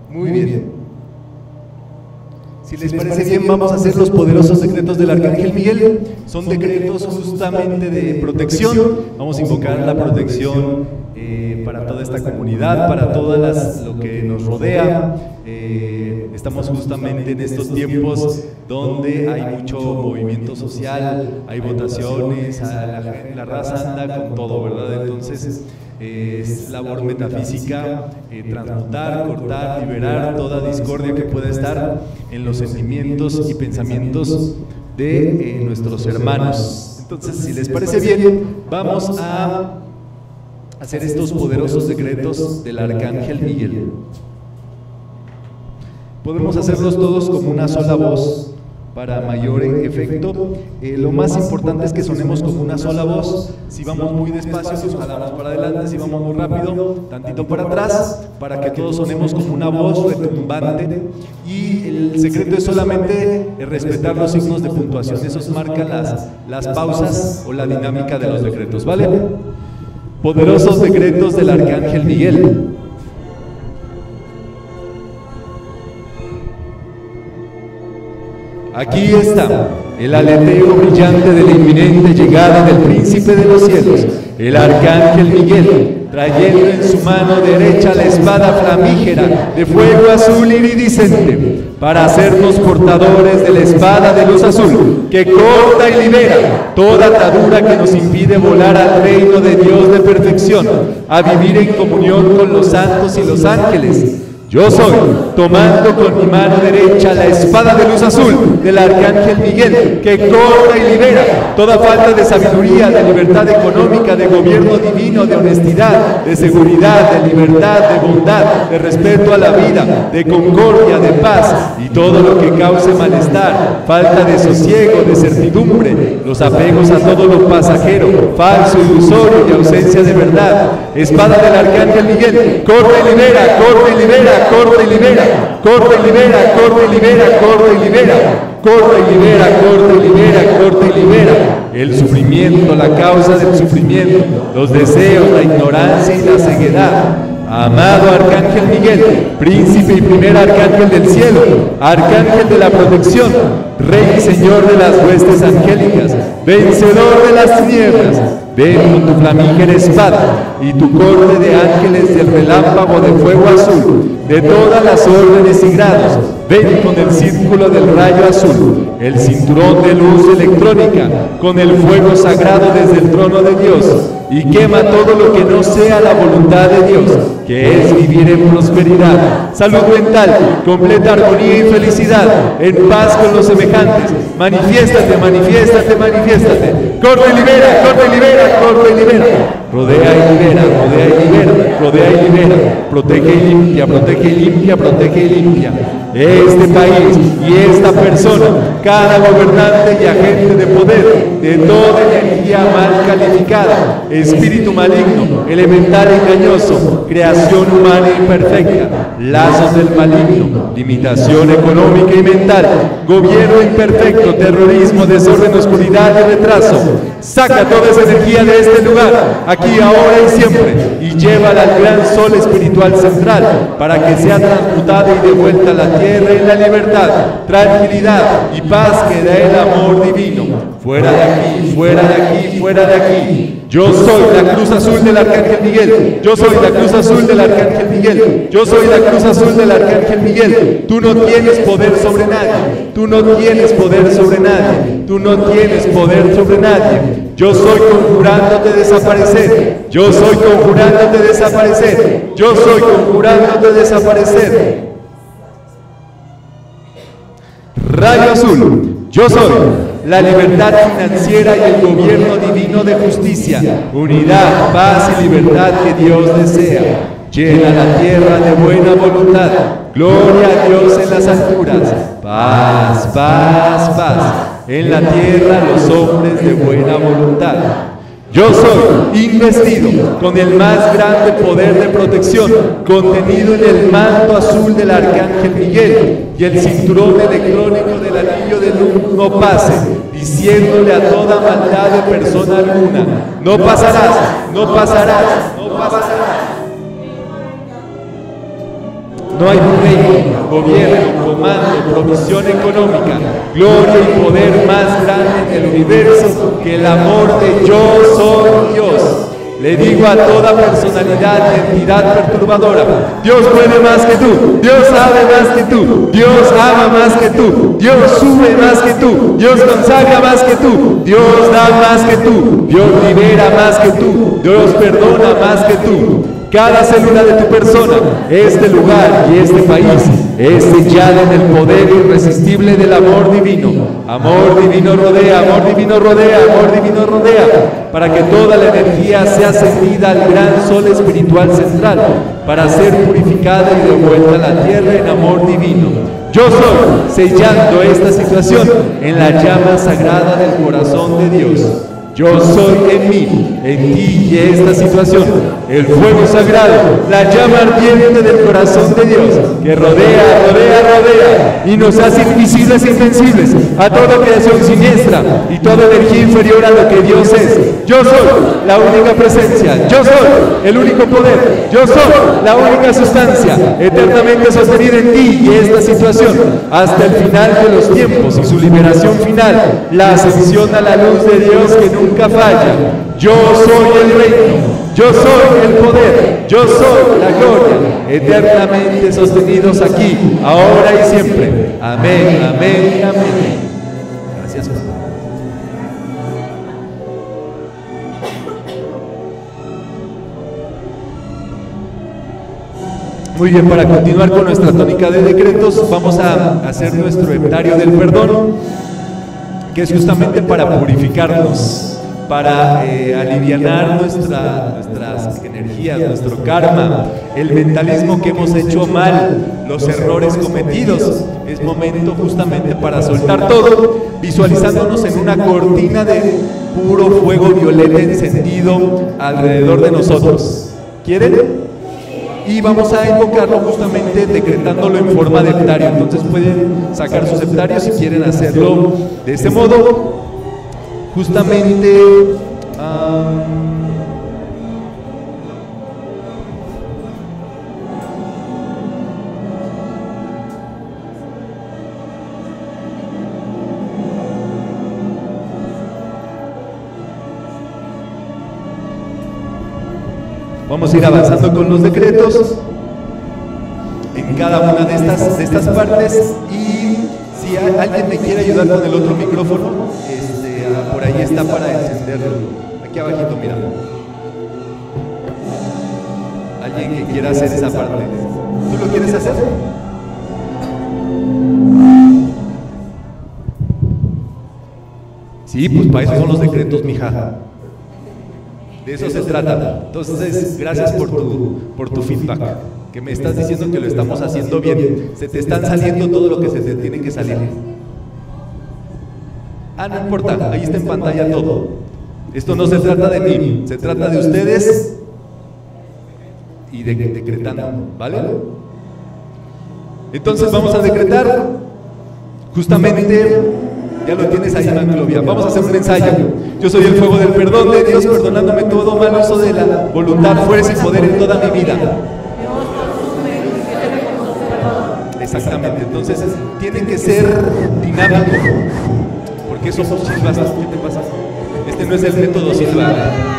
Muy bien. Si les parece bien, vamos a hacer los poderosos decretos del Arcángel Miguel. Son decretos justamente de protección. Vamos a invocar la protección para toda esta comunidad, para todas lo que nos rodea. Estamos justamente en estos tiempos donde hay mucho movimiento social, hay votaciones, la raza anda con todo, ¿verdad? Entonces es labor metafísica transmutar, cortar, liberar toda discordia que pueda estar en los sentimientos y pensamientos de nuestros hermanos. Entonces, si les parece bien, vamos a hacer estos poderosos decretos del Arcángel Miguel. Podemos hacerlos todos como una sola voz para mayor efecto. Lo más importante es que sonemos como una sola voz. Si vamos muy despacio, pues jalamos para adelante. Si vamos muy rápido, tantito para atrás, para que todos sonemos como una voz retumbante. Y el secreto es solamente respetar los signos de puntuación. Esos marcan las pausas o la dinámica de los decretos, ¿vale? Poderosos decretos del Arcángel Miguel. Aquí está el aleteo brillante de la inminente llegada del Príncipe de los cielos, el Arcángel Miguel, trayendo en su mano derecha la espada flamígera de fuego azul iridiscente, para hacernos portadores de la espada de luz azul, que corta y libera toda atadura que nos impide volar al reino de Dios de perfección, a vivir en comunión con los santos y los ángeles. Yo soy, tomando con mi mano derecha la espada de luz azul del Arcángel Miguel, que corta y libera toda falta de sabiduría, de libertad económica, de gobierno divino, de honestidad, de seguridad, de libertad, de bondad, de respeto a la vida, de concordia, de paz y todo lo que cause malestar, falta de sosiego, de certidumbre, los apegos a todo lo pasajero, falso, ilusorio y ausencia de verdad. Espada del Arcángel Miguel, corta y libera, corta y libera, corta y libera, corta y libera, corta y libera, corta y libera, corta y libera, corta y libera, corta y libera el sufrimiento, la causa del sufrimiento, los deseos, la ignorancia y la ceguedad. Amado Arcángel Miguel, príncipe y primer arcángel del cielo, arcángel de la protección, rey y señor de las huestes angélicas, vencedor de las tinieblas, ven con tu flamígera espada y tu corte de ángeles del relámpago de fuego azul, de todas las órdenes y grados. Ven con el círculo del rayo azul, el cinturón de luz electrónica, con el fuego sagrado desde el trono de Dios, y quema todo lo que no sea la voluntad de Dios, que es vivir en prosperidad, salud mental, completa armonía y felicidad, en paz con los semejantes. Manifiéstate, manifiéstate, manifiéstate. Corta y libera, corta y libera, corta y libera. Rodea y libera, rodea y libera, rodea y libera. Protege y limpia, protege y limpia, protege y limpia. Este país y esta persona, cada gobernante y agente de poder, de toda energía mal calificada, espíritu maligno, elemental engañoso, creación humana imperfecta, lazos del maligno, limitación económica y mental, gobierno imperfecto, terrorismo, desorden, oscuridad y retraso. Saca toda esa energía de este lugar, aquí, ahora y siempre, y llévala al gran sol espiritual central, para que sea transmutada y devuelta a la tierra en la libertad, tranquilidad y paz que da el amor divino. Fuera de aquí, fuera de aquí, fuera de aquí. Yo soy la cruz azul del Arcángel Miguel. Yo soy la cruz azul del Arcángel Miguel. Yo soy la cruz azul del Arcángel Miguel. Tú no tienes poder sobre nadie. Tú no tienes poder sobre nadie. Tú no tienes poder sobre nadie. Yo soy conjurándote desaparecer. Yo soy conjurándote desaparecer. Yo soy conjurándote desaparecer. Rayo azul. Yo soy la libertad financiera y el gobierno divino de justicia, unidad, paz y libertad que Dios desea. Llena la tierra de buena voluntad. Gloria a Dios en las alturas. Paz, paz, paz. En la tierra los hombres de buena voluntad. Yo soy investido con el más grande poder de protección contenido en el manto azul del Arcángel Miguel y el cinturón electrónico del anillo de luz no pase, diciéndole a toda maldad de persona alguna: no pasarás, no pasarás, no pasarás. No hay reino, gobierno, comando, provisión económica, gloria y poder más grande en el universo que el amor de yo soy Dios. Le digo a toda personalidad, entidad perturbadora: Dios puede más que tú, Dios sabe más que tú, Dios ama más que tú, Dios sube más que tú, Dios consagra más que tú, Dios da más que tú, Dios libera más que tú, Dios perdona más que tú. Cada célula de tu persona, este lugar y este país es sellada en el poder irresistible del amor divino. Amor divino rodea, amor divino rodea, amor divino rodea, para que toda la energía sea sentida al gran sol espiritual central, para ser purificada y devuelta a la tierra en amor divino. Yo soy sellando esta situación en la llama sagrada del corazón de Dios. Yo soy en mí, en ti y esta situación, el fuego sagrado, la llama ardiente del corazón de Dios, que rodea, rodea, rodea, y nos hace invisibles e invencibles a toda creación siniestra y toda energía inferior a lo que Dios es. Yo soy la única presencia, yo soy el único poder, yo soy la única sustancia, eternamente sostenida en ti y esta situación, hasta el final de los tiempos y su liberación final, la ascensión a la luz de Dios que nunca falla. Yo soy el reino, yo soy el poder, yo soy la gloria, eternamente sostenidos aquí, ahora y siempre. Amén, amén, amén. Gracias, Padre. Muy bien, para continuar con nuestra tónica de decretos, vamos a hacer nuestro heptario del perdón, que es justamente para purificarnos, para alivianar nuestras energías, nuestro karma, el mentalismo que hemos hecho mal, los errores cometidos. Es momento justamente para soltar todo, visualizándonos en una cortina de puro fuego violeta encendido alrededor de nosotros. ¿Quieren? Y vamos a invocarlo justamente decretándolo en forma de heptario. Entonces pueden sacar sus heptarios si quieren hacerlo de este modo. Justamente vamos a ir avanzando con los decretos en cada una de estas partes. Y si alguien me quiere ayudar con el otro micrófono, por ahí está para encenderlo. Aquí abajito, mira. Alguien que quiera hacer esa parte. ¿Tú lo quieres hacer? Sí, pues para eso son los decretos, mija. De eso se trata. Entonces, gracias por tu feedback, que me estás diciendo que lo estamos haciendo bien. Se te están saliendo todo lo que se te tiene que salir. No importa, ahí está en pantalla todo. Esto no se trata de mí, se trata de ustedes y de decretando, ¿vale? Entonces vamos a decretar justamente. Ya lo tienes ahí, Manclovia. Vamos a hacer un ensayo. Yo soy el fuego del perdón de Dios, perdonándome todo mal uso de la voluntad, fuerza y poder en toda mi vida. Exactamente. Entonces, tiene que ser dinámico, porque eso son silbas. ¿Qué te pasa? Este no es el método silva.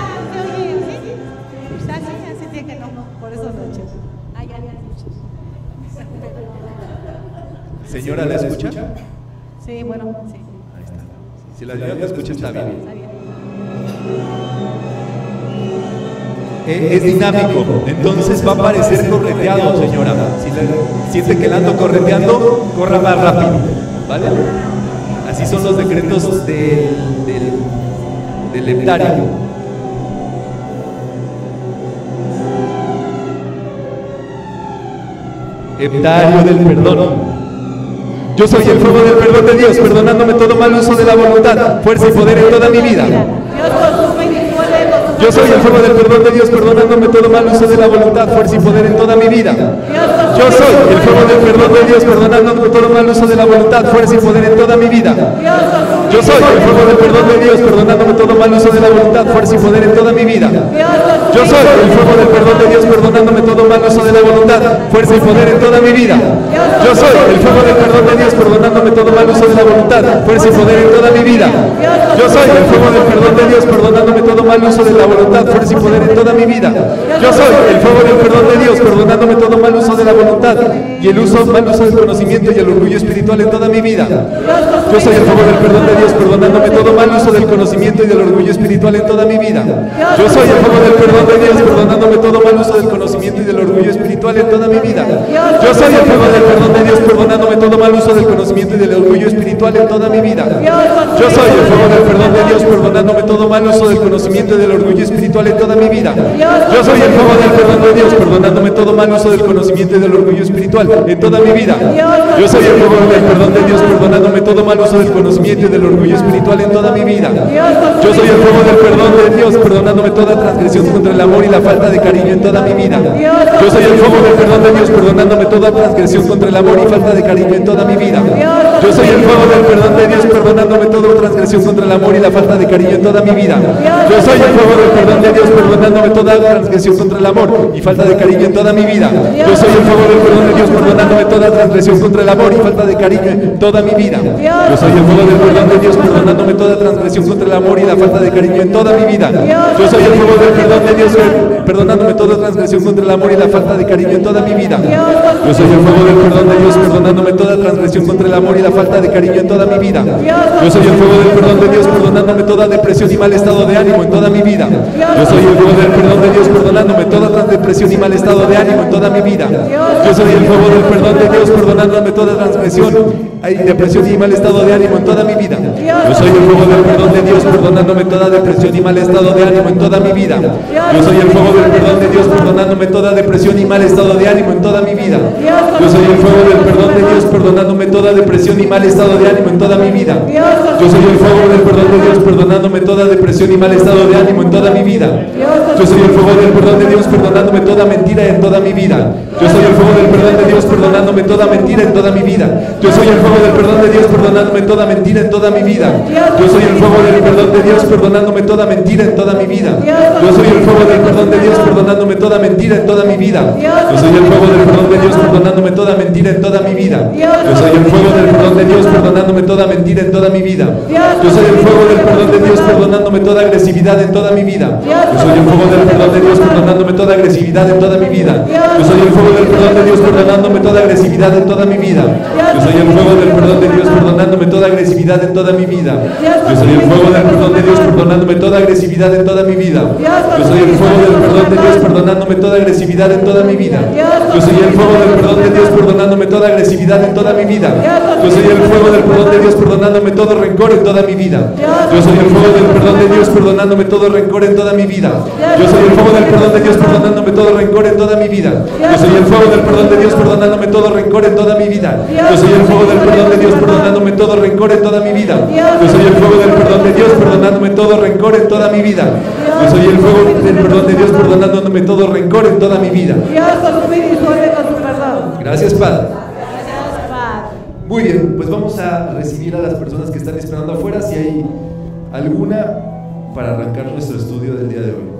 Señora, ¿la escucha? Sí, bueno, sí. Si la señora te escucha, está bien. Es dinámico, entonces va a parecer correteado, señora. Si siente que la ando correteando, corra más rápido, ¿vale? Así son los decretos del heptario. Heptario del perdón. Yo soy el fuego del perdón de Dios, perdonándome todo mal uso de la voluntad, fuerza y poder en toda mi vida. Dios consume y disuelve con su Yo soy el fuego del perdón de Dios, perdonándome todo mal uso de la voluntad, fuerza y poder en toda mi vida. Yo soy el fuego del perdón de Dios, perdonándome todo mal uso de la voluntad, fuerza y poder en toda mi vida. Yo soy el fuego del perdón de Dios, perdonándome todo mal uso de la voluntad, fuerza y poder en toda mi vida. Yo soy el fuego del perdón de Dios, perdonándome todo mal uso de la voluntad, fuerza y poder en toda mi vida. Yo soy el fuego del perdón de Dios, perdonándome todo mal uso de la voluntad, fuerza y poder en toda mi vida. Yo soy el fuego del perdón de Dios, perdonándome todo mal uso de la voluntad, fuerza y poder en toda mi vida. Yo soy el fuego del perdón de Dios, perdonándome todo mal uso de la voluntad y el mal uso del conocimiento y el orgullo espiritual en toda mi vida. Yo soy el fuego del perdón de Dios, perdonándome todo mal uso del conocimiento y del orgullo espiritual en toda mi vida. Yo soy el fuego del perdón de Dios, perdonándome todo mal uso del conocimiento y del orgullo espiritual en toda mi vida. Yo soy el fuego del perdón de Dios, perdonándome todo mal uso del conocimiento y del orgullo espiritual en toda mi vida. Yo soy el fuego del perdón de Dios, perdonándome todo mal uso del conocimiento y del orgullo espiritual en toda mi vida. Yo soy el fuego del perdón de Dios, perdonándome todo mal uso del conocimiento y del orgullo espiritual en toda mi vida. Yo soy el fuego del perdón de Dios, perdonándome todo mal uso del conocimiento y del orgullo espiritual en toda mi vida. Yo soy el fuego del perdón de Dios, perdonándome toda transgresión contra el amor y la falta de cariño en toda mi vida. Yo soy el fuego del perdón de Dios, perdonándome toda transgresión contra el amor y falta de cariño en toda mi vida. Yo soy el fuego del perdón de Dios, perdonándome toda transgresión contra el amor y la falta de cariño en toda mi vida. Yo soy el fuego del perdón de Dios, perdonándome toda transgresión contra el amor y falta de cariño en toda mi vida. Yo soy el fuego del perdón de Dios, perdonándome toda transgresión contra el amor y falta de cariño en toda mi vida. Yo soy el fuego del perdón de Dios, perdonándome toda transgresión contra el amor y la falta de cariño en toda mi vida. Yo soy el fuego del perdón de Dios, perdonándome toda transgresión contra el amor y la falta de cariño en toda mi vida. Yo soy el fuego del perdón de Dios, perdonándome toda transgresión contra el amor y la falta de cariño en toda mi vida. Yo soy el fuego del perdón de Dios, perdonándome toda depresión y mal estado de ánimo en toda mi vida. Yo soy el fuego del perdón de Dios, perdonándome toda depresión y mal estado de ánimo en toda mi vida. Yo soy el fuego del perdón de Dios, perdonándome toda transgresión, depresión y mal estado de ánimo en toda mi vida. Yo soy el fuego del perdón de Dios, perdonándome toda depresión y mal estado de ánimo en toda mi vida. Yo soy el fuego del perdón de Dios, perdonándome toda depresión y mal estado de ánimo en toda mi vida. Yo soy el fuego del perdón de Dios, perdonándome toda depresión y mal estado de ánimo en toda mi vida. Yo soy el fuego del perdón de Dios, perdonándome toda depresión y mal estado de ánimo en toda mi vida. Yo soy el fuego del perdón de Dios, perdonándome toda mentira en toda mi vida. Yo soy el fuego del perdón de Dios, perdonándome toda mentira en toda mi vida. Yo soy el fuego del perdón de Dios, perdonándome toda mentira en toda mi vida. Yo soy el fuego del perdón de Dios, perdonándome toda mentira en toda mi vida. Yo soy el fuego del perdón de Dios, perdonándome toda mentira en toda mi vida. Yo soy el fuego del perdón de Dios, perdonándome toda mentira en toda mi vida. Yo soy el fuego del perdón de Dios, perdonándome toda mentira en toda mi vida. Yo soy el fuego del perdón de Dios, perdonándome toda agresividad en toda mi vida. Yo soy el fuego del perdón de Dios, perdonándome toda agresividad en toda mi vida. Yo soy el fuego del perdón de Dios, perdonándome toda agresividad en toda mi vida. Yo soy el fuego del perdón de Dios, perdonándome toda agresividad en toda mi vida. Yo soy el fuego del perdón de Dios, perdonándome toda agresividad en toda mi vida. Yo soy el fuego del perdón de Dios, perdonándome toda agresividad en toda mi vida. Yo soy el fuego del perdón de Dios, perdonándome toda agresividad en toda mi vida. Yo soy el fuego del perdón de Dios, perdonándome todo rencor en toda mi vida. Yo soy el fuego del perdón de Dios, perdonándome todo rencor en toda mi vida. Yo soy el fuego del perdón de Dios, perdonándome todo rencor en toda mi vida. Yo soy el fuego del perdón de Dios, perdonándome todo rencor en toda mi vida. Yo soy el fuego del perdón de Dios, perdonándome todo rencor en toda mi vida. Yo soy el fuego del perdón de Dios, perdonándome todo rencor en toda mi vida. Yo soy el fuego del perdón de Dios, perdonándome todo rencor en toda mi vida. Gracias, Padre. Muy bien, pues vamos a recibir a las personas que están esperando afuera, si hay alguna, para arrancar nuestro estudio del día de hoy.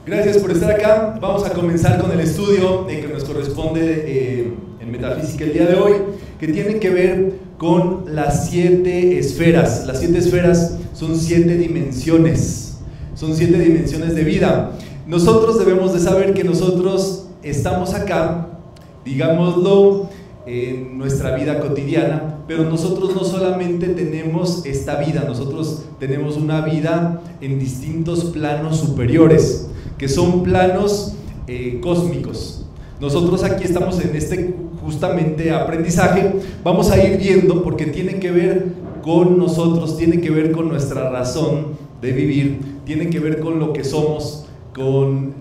Gracias por estar acá. Vamos a comenzar con el estudio que nos corresponde en Metafísica el día de hoy, que tiene que ver con las 7 esferas. Las 7 esferas son 7 dimensiones, son 7 dimensiones de vida. Nosotros debemos de saber que nosotros estamos acá, digámoslo, en nuestra vida cotidiana, pero nosotros no solamente tenemos esta vida, nosotros tenemos una vida en distintos planos superiores, que son planos cósmicos. Nosotros aquí estamos en este justamente aprendizaje, vamos a ir viendo porque tiene que ver con nosotros, tiene que ver con nuestra razón de vivir, tiene que ver con lo que somos, con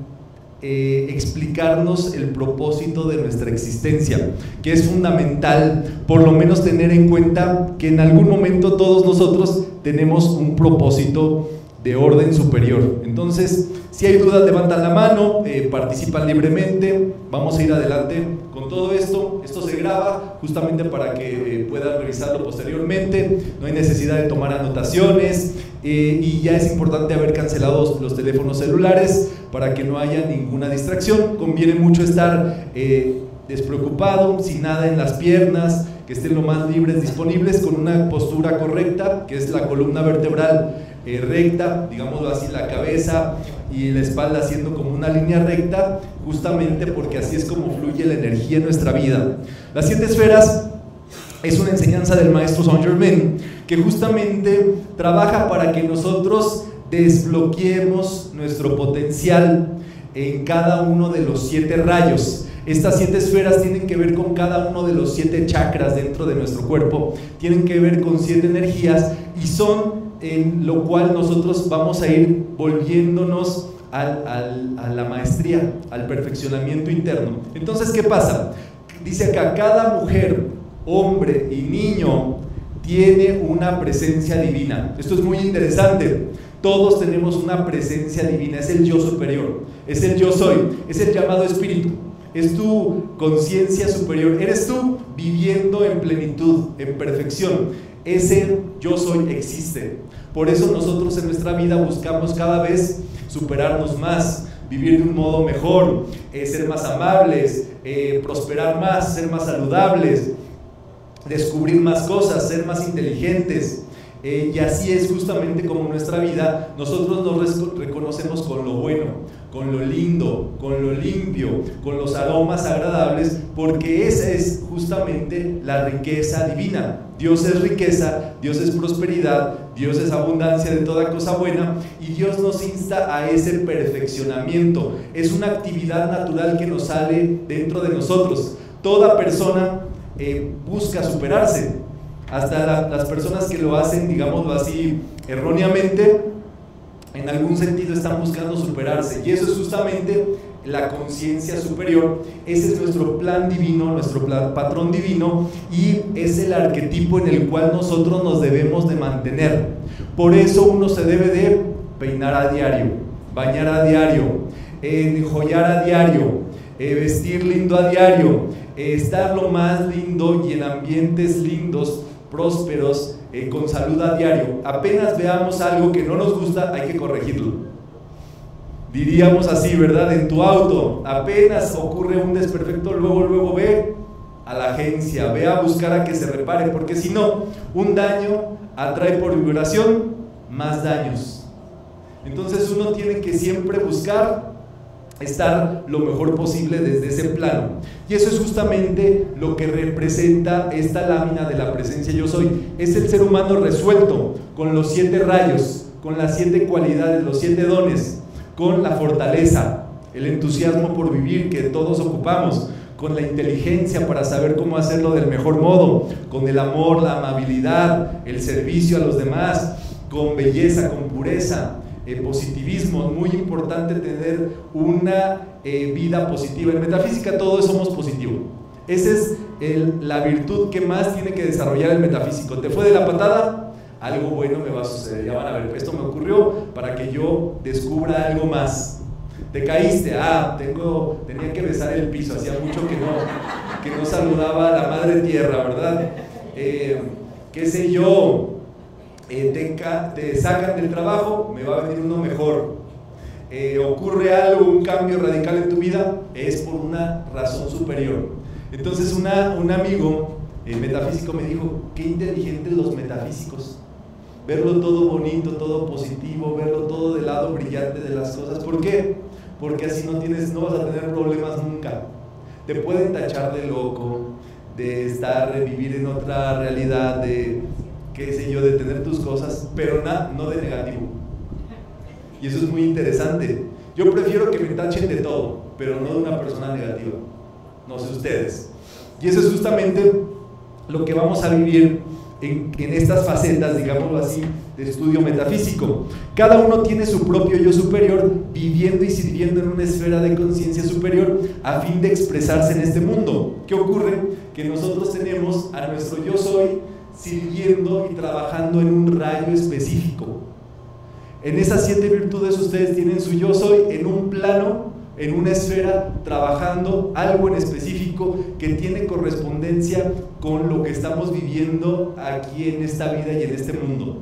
explicarnos el propósito de nuestra existencia, que es fundamental por lo menos tener en cuenta que en algún momento todos nosotros tenemos un propósito de orden superior. Entonces, si hay dudas, levantan la mano, participan libremente. Vamos a ir adelante con todo esto. Esto se graba justamente para que puedan revisarlo posteriormente. No hay necesidad de tomar anotaciones y ya es importante haber cancelado los teléfonos celulares para que no haya ninguna distracción. Conviene mucho estar despreocupado, sin nada en las piernas, que estén lo más libres disponibles, con una postura correcta, que es la columna vertebral recta, digámoslo así, la cabeza y la espalda haciendo como una línea recta, justamente porque así es como fluye la energía en nuestra vida. Las 7 esferas es una enseñanza del maestro Saint Germain, que justamente trabaja para que nosotros desbloqueemos nuestro potencial en cada uno de los 7 rayos. Estas 7 esferas tienen que ver con cada uno de los 7 chakras dentro de nuestro cuerpo, tienen que ver con 7 energías y son en lo cual nosotros vamos a ir volviéndonos a la maestría, al perfeccionamiento interno. Entonces, ¿qué pasa? Dice acá, cada mujer, hombre y niño tiene una presencia divina. Esto es muy interesante. Todos tenemos una presencia divina, es el yo superior, es el yo soy, es el llamado espíritu. Es tu conciencia superior, eres tú viviendo en plenitud, en perfección. Ese yo soy existe. Por eso nosotros en nuestra vida buscamos cada vez superarnos más, vivir de un modo mejor, ser más amables, prosperar más, ser más saludables, descubrir más cosas, ser más inteligentes. Y así es justamente como en nuestra vida nosotros nos reconocemos con lo bueno, con lo lindo, con lo limpio, con los aromas agradables, porque esa es justamente la riqueza divina. Dios es riqueza, Dios es prosperidad, Dios es abundancia de toda cosa buena y Dios nos insta a ese perfeccionamiento. Es una actividad natural que nos sale dentro de nosotros. Toda persona busca superarse. Hasta las personas que lo hacen, digámoslo así, erróneamente, en algún sentido están buscando superarse, y eso es justamente la conciencia superior. Ese es nuestro plan divino, nuestro patrón divino, y es el arquetipo en el cual nosotros nos debemos de mantener. Por eso uno se debe de peinar a diario, bañar a diario, enjollar a diario, vestir lindo a diario, estar lo más lindo y en ambientes lindos, prósperos, con salud a diario. Apenas veamos algo que no nos gusta, hay que corregirlo. Diríamos así, ¿verdad? En tu auto, apenas ocurre un desperfecto, luego ve a la agencia, ve a buscar a que se repare, porque si no, un daño atrae por vibración más daños. Entonces uno tiene que siempre buscar estar lo mejor posible desde ese plano, y eso es justamente lo que representa esta lámina de la presencia yo soy. Es el ser humano resuelto con los 7 rayos, con las 7 cualidades, los 7 dones, con la fortaleza, el entusiasmo por vivir que todos ocupamos, con la inteligencia para saber cómo hacerlo del mejor modo, con el amor, la amabilidad, el servicio a los demás, con belleza, con pureza, positivismo. Muy importante tener una vida positiva. En metafísica todos somos positivos. Esa es la virtud que más tiene que desarrollar el metafísico. ¿Te fue de la patada? Algo bueno me va a suceder. Ya van a ver, esto me ocurrió para que yo descubra algo más. Te caíste, tenía que besar el piso, hacía mucho que no saludaba a la madre tierra, ¿verdad? Qué sé yo, te sacan del trabajo, me va a venir uno mejor. ocurre algo, un cambio radical en tu vida, es por una razón superior. Entonces un amigo metafísico me dijo, qué inteligentes los metafísicos, verlo todo bonito, todo positivo, verlo todo del lado brillante de las cosas. ¿Por qué? Porque así no vas a tener problemas nunca. Te pueden tachar de loco, de vivir en otra realidad, de qué sé yo, de tener tus cosas, pero no de negativo. Y eso es muy interesante. Yo prefiero que me tachen de todo, pero no de una persona negativa. No sé ustedes. Y eso es justamente lo que vamos a vivir en estas facetas, digámoslo así, de estudio metafísico. Cada uno tiene su propio yo superior, viviendo y sirviendo en una esfera de conciencia superior a fin de expresarse en este mundo. ¿Qué ocurre? Que nosotros tenemos a nuestro yo soy sirviendo y trabajando en un rayo específico. En esas 7 virtudes ustedes tienen su yo soy en un plano, en una esfera, trabajando algo en específico que tiene correspondencia con lo que estamos viviendo aquí en esta vida y en este mundo.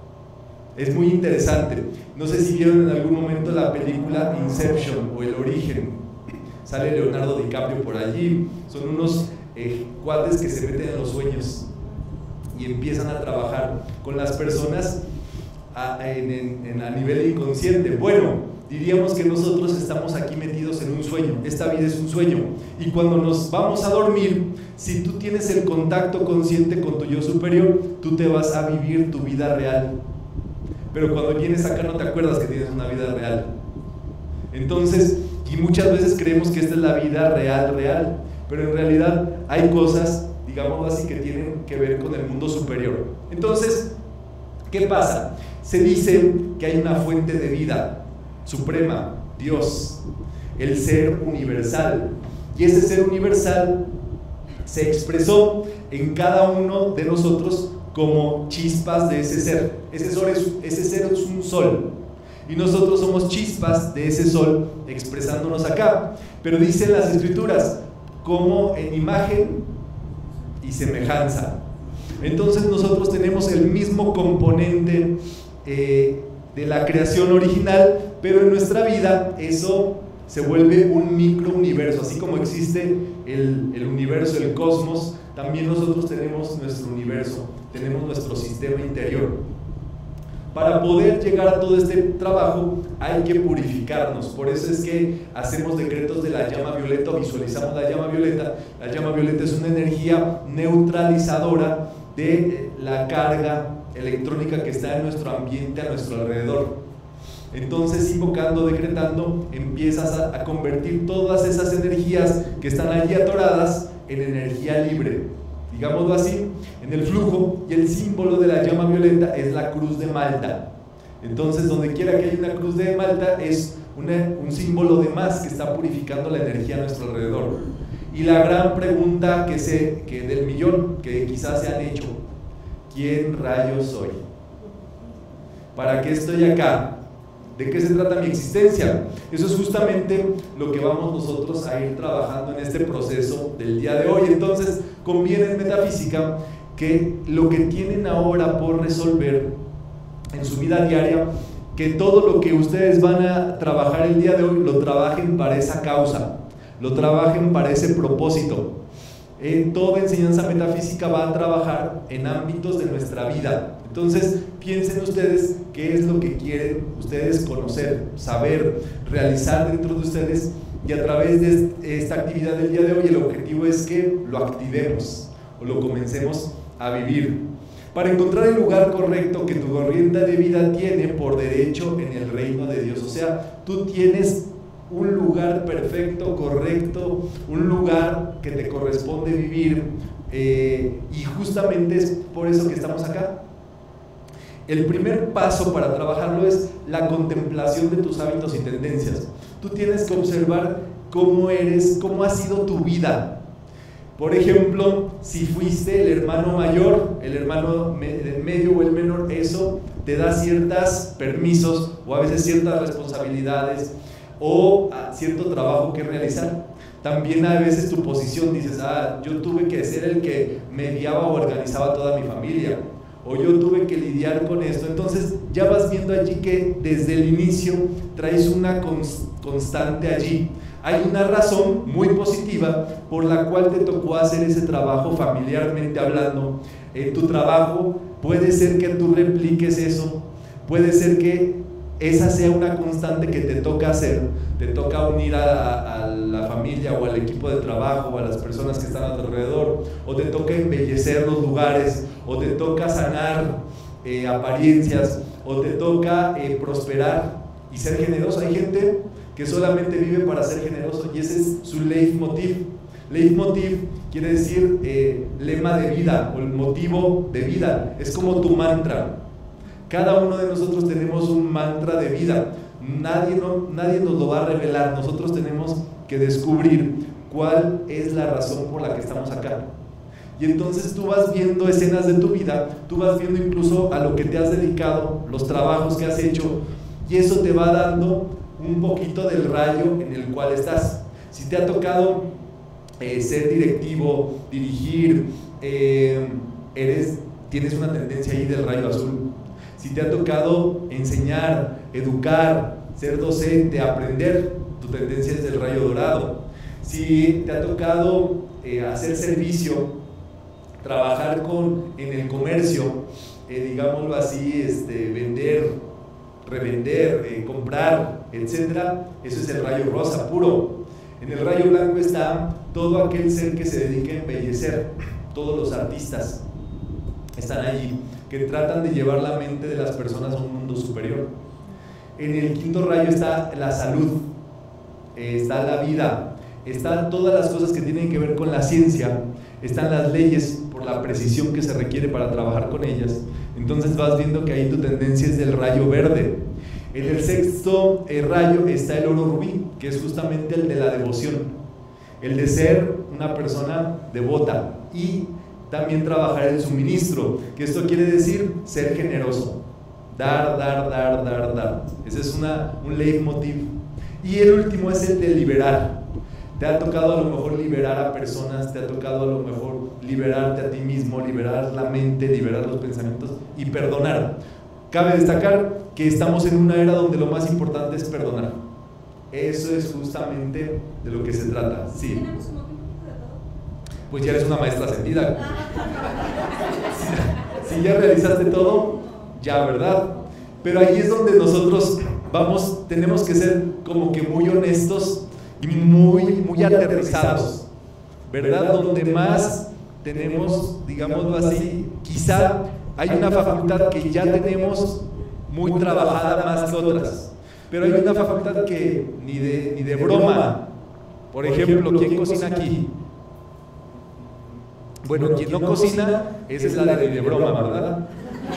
Es muy interesante. No sé si vieron en algún momento la película Inception o El Origen. Sale Leonardo DiCaprio por allí. Son unos cuates que se meten en los sueños y empiezan a trabajar con las personas a nivel inconsciente. Bueno, diríamos que nosotros estamos aquí metidos en un sueño. Esta vida es un sueño. Y cuando nos vamos a dormir, si tú tienes el contacto consciente con tu yo superior, tú te vas a vivir tu vida real. Pero cuando vienes acá no te acuerdas que tienes una vida real. Entonces, y muchas veces creemos que esta es la vida real, pero en realidad hay cosas, digamos así, que tienen que ver con el mundo superior. Entonces, ¿qué pasa? Se dice que hay una fuente de vida suprema, Dios, el ser universal, y ese ser universal se expresó en cada uno de nosotros como chispas de ese ser. Ese ser es un sol, y nosotros somos chispas de ese sol expresándonos acá. Pero dicen las escrituras, como en imagen y semejanza. Entonces nosotros tenemos el mismo componente de la creación original, pero en nuestra vida eso se vuelve un microuniverso. Así como existe el universo, el cosmos, también nosotros tenemos nuestro universo, tenemos nuestro sistema interior. Para poder llegar a todo este trabajo hay que purificarnos. Por eso es que hacemos decretos de la llama violeta, visualizamos la llama violeta. La llama violeta es una energía neutralizadora de la carga electrónica que está en nuestro ambiente, a nuestro alrededor. Entonces, invocando, decretando, empiezas a convertir todas esas energías que están allí atoradas en energía libre, digámoslo así, en el flujo. Y el símbolo de la llama violeta es la cruz de Malta. Entonces, donde quiera que haya una cruz de Malta es un símbolo de más que está purificando la energía a nuestro alrededor. Y la gran pregunta que del millón que quizás se han hecho: ¿quién rayos soy? ¿Para qué estoy acá? ¿De qué se trata mi existencia? Eso es justamente lo que vamos nosotros a ir trabajando en este proceso del día de hoy. Entonces, conviene en metafísica que lo que tienen ahora por resolver en su vida diaria, que todo lo que ustedes van a trabajar el día de hoy, lo trabajen para esa causa, lo trabajen para ese propósito. Toda enseñanza metafísica va a trabajar en ámbitos de nuestra vida. Entonces, piensen ustedes qué es lo que quieren ustedes conocer, saber, realizar dentro de ustedes, y a través de esta actividad del día de hoy el objetivo es que lo activemos o lo comencemos a vivir para encontrar el lugar correcto que tu corriente de vida tiene por derecho en el reino de Dios. O sea, tú tienes un lugar perfecto, correcto, un lugar que te corresponde vivir, y justamente es por eso que estamos acá. El primer paso para trabajarlo es la contemplación de tus hábitos y tendencias. Tú tienes que observar cómo eres, cómo ha sido tu vida. Por ejemplo, si fuiste el hermano mayor, el hermano del medio o el menor, eso te da ciertos permisos o a veces ciertas responsabilidades o cierto trabajo que realizar. También a veces tu posición, dices, yo tuve que ser el que mediaba o organizaba toda mi familia, o yo tuve que lidiar con esto. Entonces ya vas viendo allí que desde el inicio traes una constante allí. Hay una razón muy positiva por la cual te tocó hacer ese trabajo familiarmente hablando. En tu trabajo puede ser que tú repliques eso, puede ser que esa sea una constante que te toca hacer, te toca unir a la familia o al equipo de trabajo o a las personas que están a tu alrededor, o te toca embellecer los lugares, o te toca sanar apariencias, o te toca prosperar y ser generoso. Hay gente que solamente vive para ser generoso y ese es su leitmotiv. Leitmotiv quiere decir lema de vida o el motivo de vida, es como tu mantra. Cada uno de nosotros tenemos un mantra de vida, nadie nos lo va a revelar, nosotros tenemos que descubrir cuál es la razón por la que estamos acá. Y entonces tú vas viendo escenas de tu vida, tú vas viendo incluso a lo que te has dedicado, los trabajos que has hecho, y eso te va dando un poquito del rayo en el cual estás. Si te ha tocado ser directivo, dirigir, tienes una tendencia ahí del rayo azul. Si te ha tocado enseñar, educar, ser docente, aprender, tu tendencia es del rayo dorado. Si te ha tocado hacer servicio, trabajar en el comercio, digámoslo así, vender, revender, comprar, etcétera, eso es el rayo rosa puro. En el rayo blanco está todo aquel ser que se dedica a embellecer, todos los artistas están allí, que tratan de llevar la mente de las personas a un mundo superior. En el quinto rayo está la salud, está la vida, están todas las cosas que tienen que ver con la ciencia, están las leyes por la precisión que se requiere para trabajar con ellas. Entonces vas viendo que ahí tu tendencia es del rayo verde. En el sexto rayo está el oro rubí, que es justamente el de la devoción, el de ser una persona devota y también trabajar el suministro, que esto quiere decir ser generoso, dar. Ese es un leitmotiv. Y el último es el de liberar. Te ha tocado a lo mejor liberar a personas, te ha tocado a lo mejor liberarte a ti mismo, liberar la mente, liberar los pensamientos y perdonar. Cabe destacar que estamos en una era donde lo más importante es perdonar. Eso es justamente de lo que se trata. Sí. Pues ya eres una maestra ascendida. Si ya realizaste todo, ya, ¿verdad? Pero ahí es donde nosotros tenemos que ser como que muy honestos y muy aterrizados, ¿verdad? Donde más tenemos, digámoslo así, quizá hay una facultad que ya tenemos muy trabajada más que otras, pero hay una facultad que ni de broma. Por ejemplo, ¿quién cocina aquí? Bueno, quien no cocina, esa es la de broma, ¿verdad?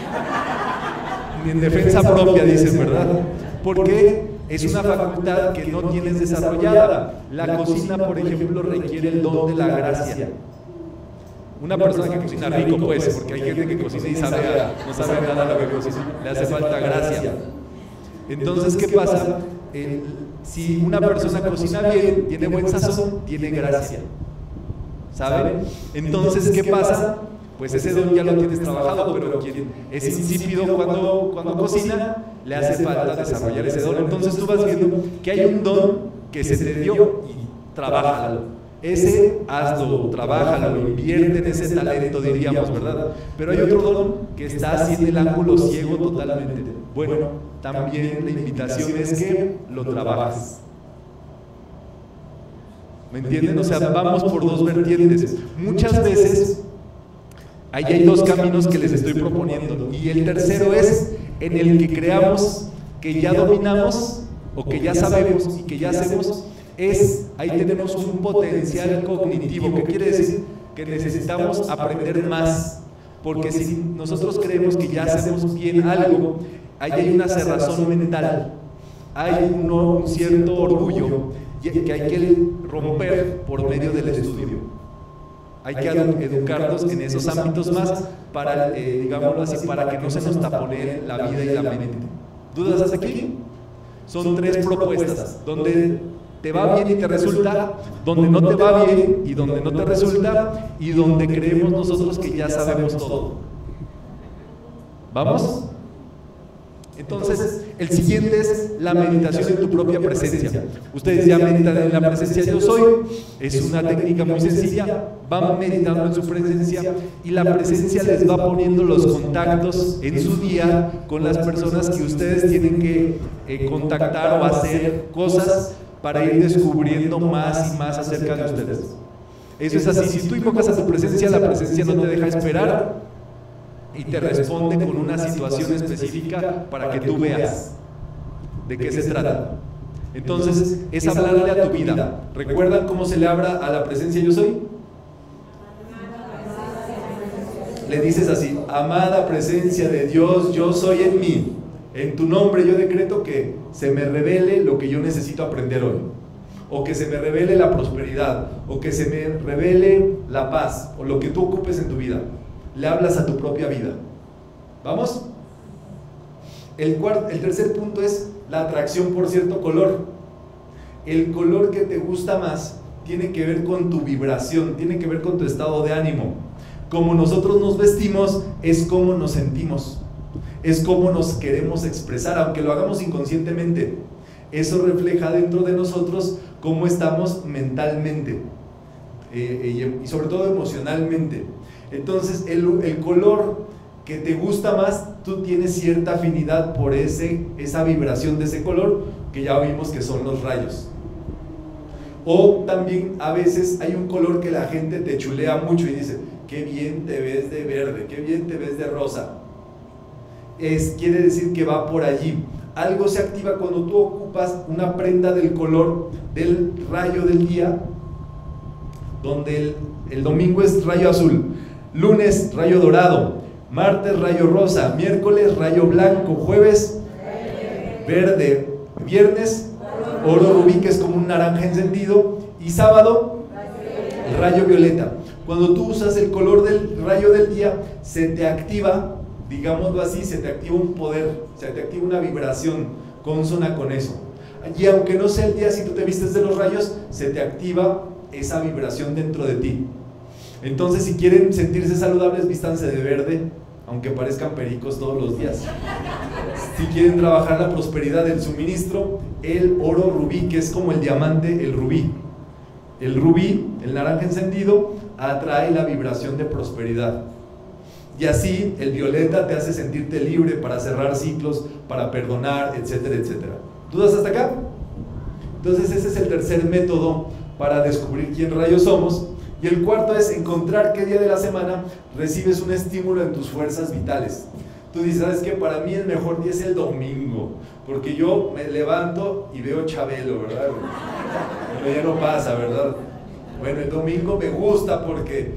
Ni en defensa propia dicen, ¿verdad? Porque es una facultad que no tienes desarrollada. La cocina, por ejemplo, requiere el don de la gracia. Una persona que cocina rico, pues, porque hay gente que cocina y no sabe nada de lo que cocina, le hace falta gracia. Entonces, ¿qué pasa? Si una persona cocina bien, tiene buen sazón, tiene gracia, ¿saben? Entonces, ¿qué pasa? Pues ese don ya lo tienes trabajado, pero quien es insípido cuando cocina, le hace falta desarrollar ese don. Entonces tú vas viendo que hay un don que se te dio y trabájalo. Ese hazlo, trabájalo, invierte en ese talento, diríamos, ¿verdad? Pero hay otro don que está así en el ángulo ciego totalmente. Bueno, también la invitación es que lo trabajes. ¿Me entienden? O sea, vamos por dos vertientes. Muchas veces ahí hay dos caminos que les estoy proponiendo, y el tercero es en el que creamos que ya dominamos o que ya sabemos y que ya hacemos. Ahí tenemos un potencial cognitivo, que quiere decir que necesitamos aprender más, porque si nosotros creemos que ya hacemos bien algo, ahí hay una cerrazón mental, hay un cierto orgullo que hay que romper por medio del estudio. Hay que educarnos en esos ámbitos más para, digámoslo así, para que no se nos tapone la vida y la mente. ¿Dudas hasta aquí? Son tres propuestas, donde te va bien y te resulta, donde no te va bien y donde no te resulta, y donde creemos nosotros que ya sabemos todo. ¿Vamos? Entonces, el siguiente es la meditación en tu propia presencia. Ustedes ya meditan en la presencia yo soy, es una técnica muy sencilla, van meditando en su presencia y la presencia les va poniendo los contactos en su día con las personas que ustedes tienen que contactar o hacer cosas para ir descubriendo más y más acerca de ustedes. Eso es así, si tú invocas a tu presencia, la presencia no te deja esperar y te responde con una situación específica para que tú veas de qué se trata. Entonces, es hablarle a tu vida. ¿Recuerdan cómo se le habla a la presencia yo soy? Le dices así: amada presencia de Dios, yo soy en mí. En tu nombre yo decreto que se me revele lo que yo necesito aprender hoy, o que se me revele la prosperidad, o que se me revele la paz, o lo que tú ocupes en tu vida. Le hablas a tu propia vida. ¿Vamos? El tercer punto es la atracción por cierto color. El color que te gusta más tiene que ver con tu vibración, tiene que ver con tu estado de ánimo. Como nosotros nos vestimos, es como nos sentimos, es como nos queremos expresar, aunque lo hagamos inconscientemente. Eso refleja dentro de nosotros cómo estamos mentalmente y sobre todo emocionalmente. Entonces, el color que te gusta más, tú tienes cierta afinidad por esa vibración de ese color, que ya vimos que son los rayos. O también a veces hay un color que la gente te chulea mucho y dice: qué bien te ves de verde, qué bien te ves de rosa. Quiere decir que va por allí. Algo se activa cuando tú ocupas una prenda del color del rayo del día, donde el domingo es rayo azul, lunes rayo dorado, martes rayo rosa, miércoles rayo blanco, jueves verde, viernes oro rubí, que es como un naranja encendido, y sábado el rayo violeta. Cuando tú usas el color del rayo del día, se te activa, digámoslo así, se te activa un poder, se te activa una vibración consona con eso. Y aunque no sea el día, si tú te vistes de los rayos, se te activa esa vibración dentro de ti. Entonces, si quieren sentirse saludables, vístanse de verde, aunque parezcan pericos todos los días. Si quieren trabajar la prosperidad del suministro, el oro rubí, que es como el diamante, el rubí. El rubí, el naranja encendido, atrae la vibración de prosperidad. Y así, el violeta te hace sentirte libre para cerrar ciclos, para perdonar, etcétera, etcétera. ¿Dudas hasta acá? Entonces, ese es el tercer método para descubrir quién rayos somos. Y el cuarto es encontrar qué día de la semana recibes un estímulo en tus fuerzas vitales. Tú dices: ¿sabes qué? Para mí el mejor día es el domingo, porque yo me levanto y veo Chabelo, ¿verdad? Pero ya no pasa, ¿verdad? Bueno, el domingo me gusta porque...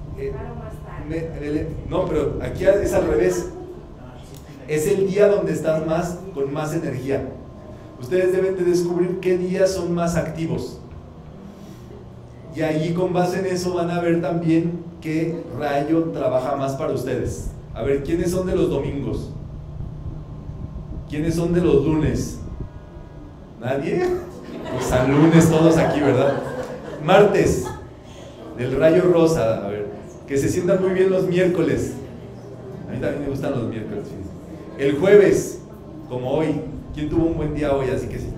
no, pero aquí es al revés. Es el día donde estás con más energía. Ustedes deben de descubrir qué días son más activos. Y ahí, con base en eso, van a ver también qué rayo trabaja más para ustedes. A ver, ¿quiénes son de los domingos? ¿Quiénes son de los lunes? ¿Nadie? Pues al lunes todos aquí, ¿verdad? Martes, del rayo rosa. A ver, que se sientan muy bien los miércoles. A mí también me gustan los miércoles. El jueves, como hoy. ¿Quién tuvo un buen día hoy?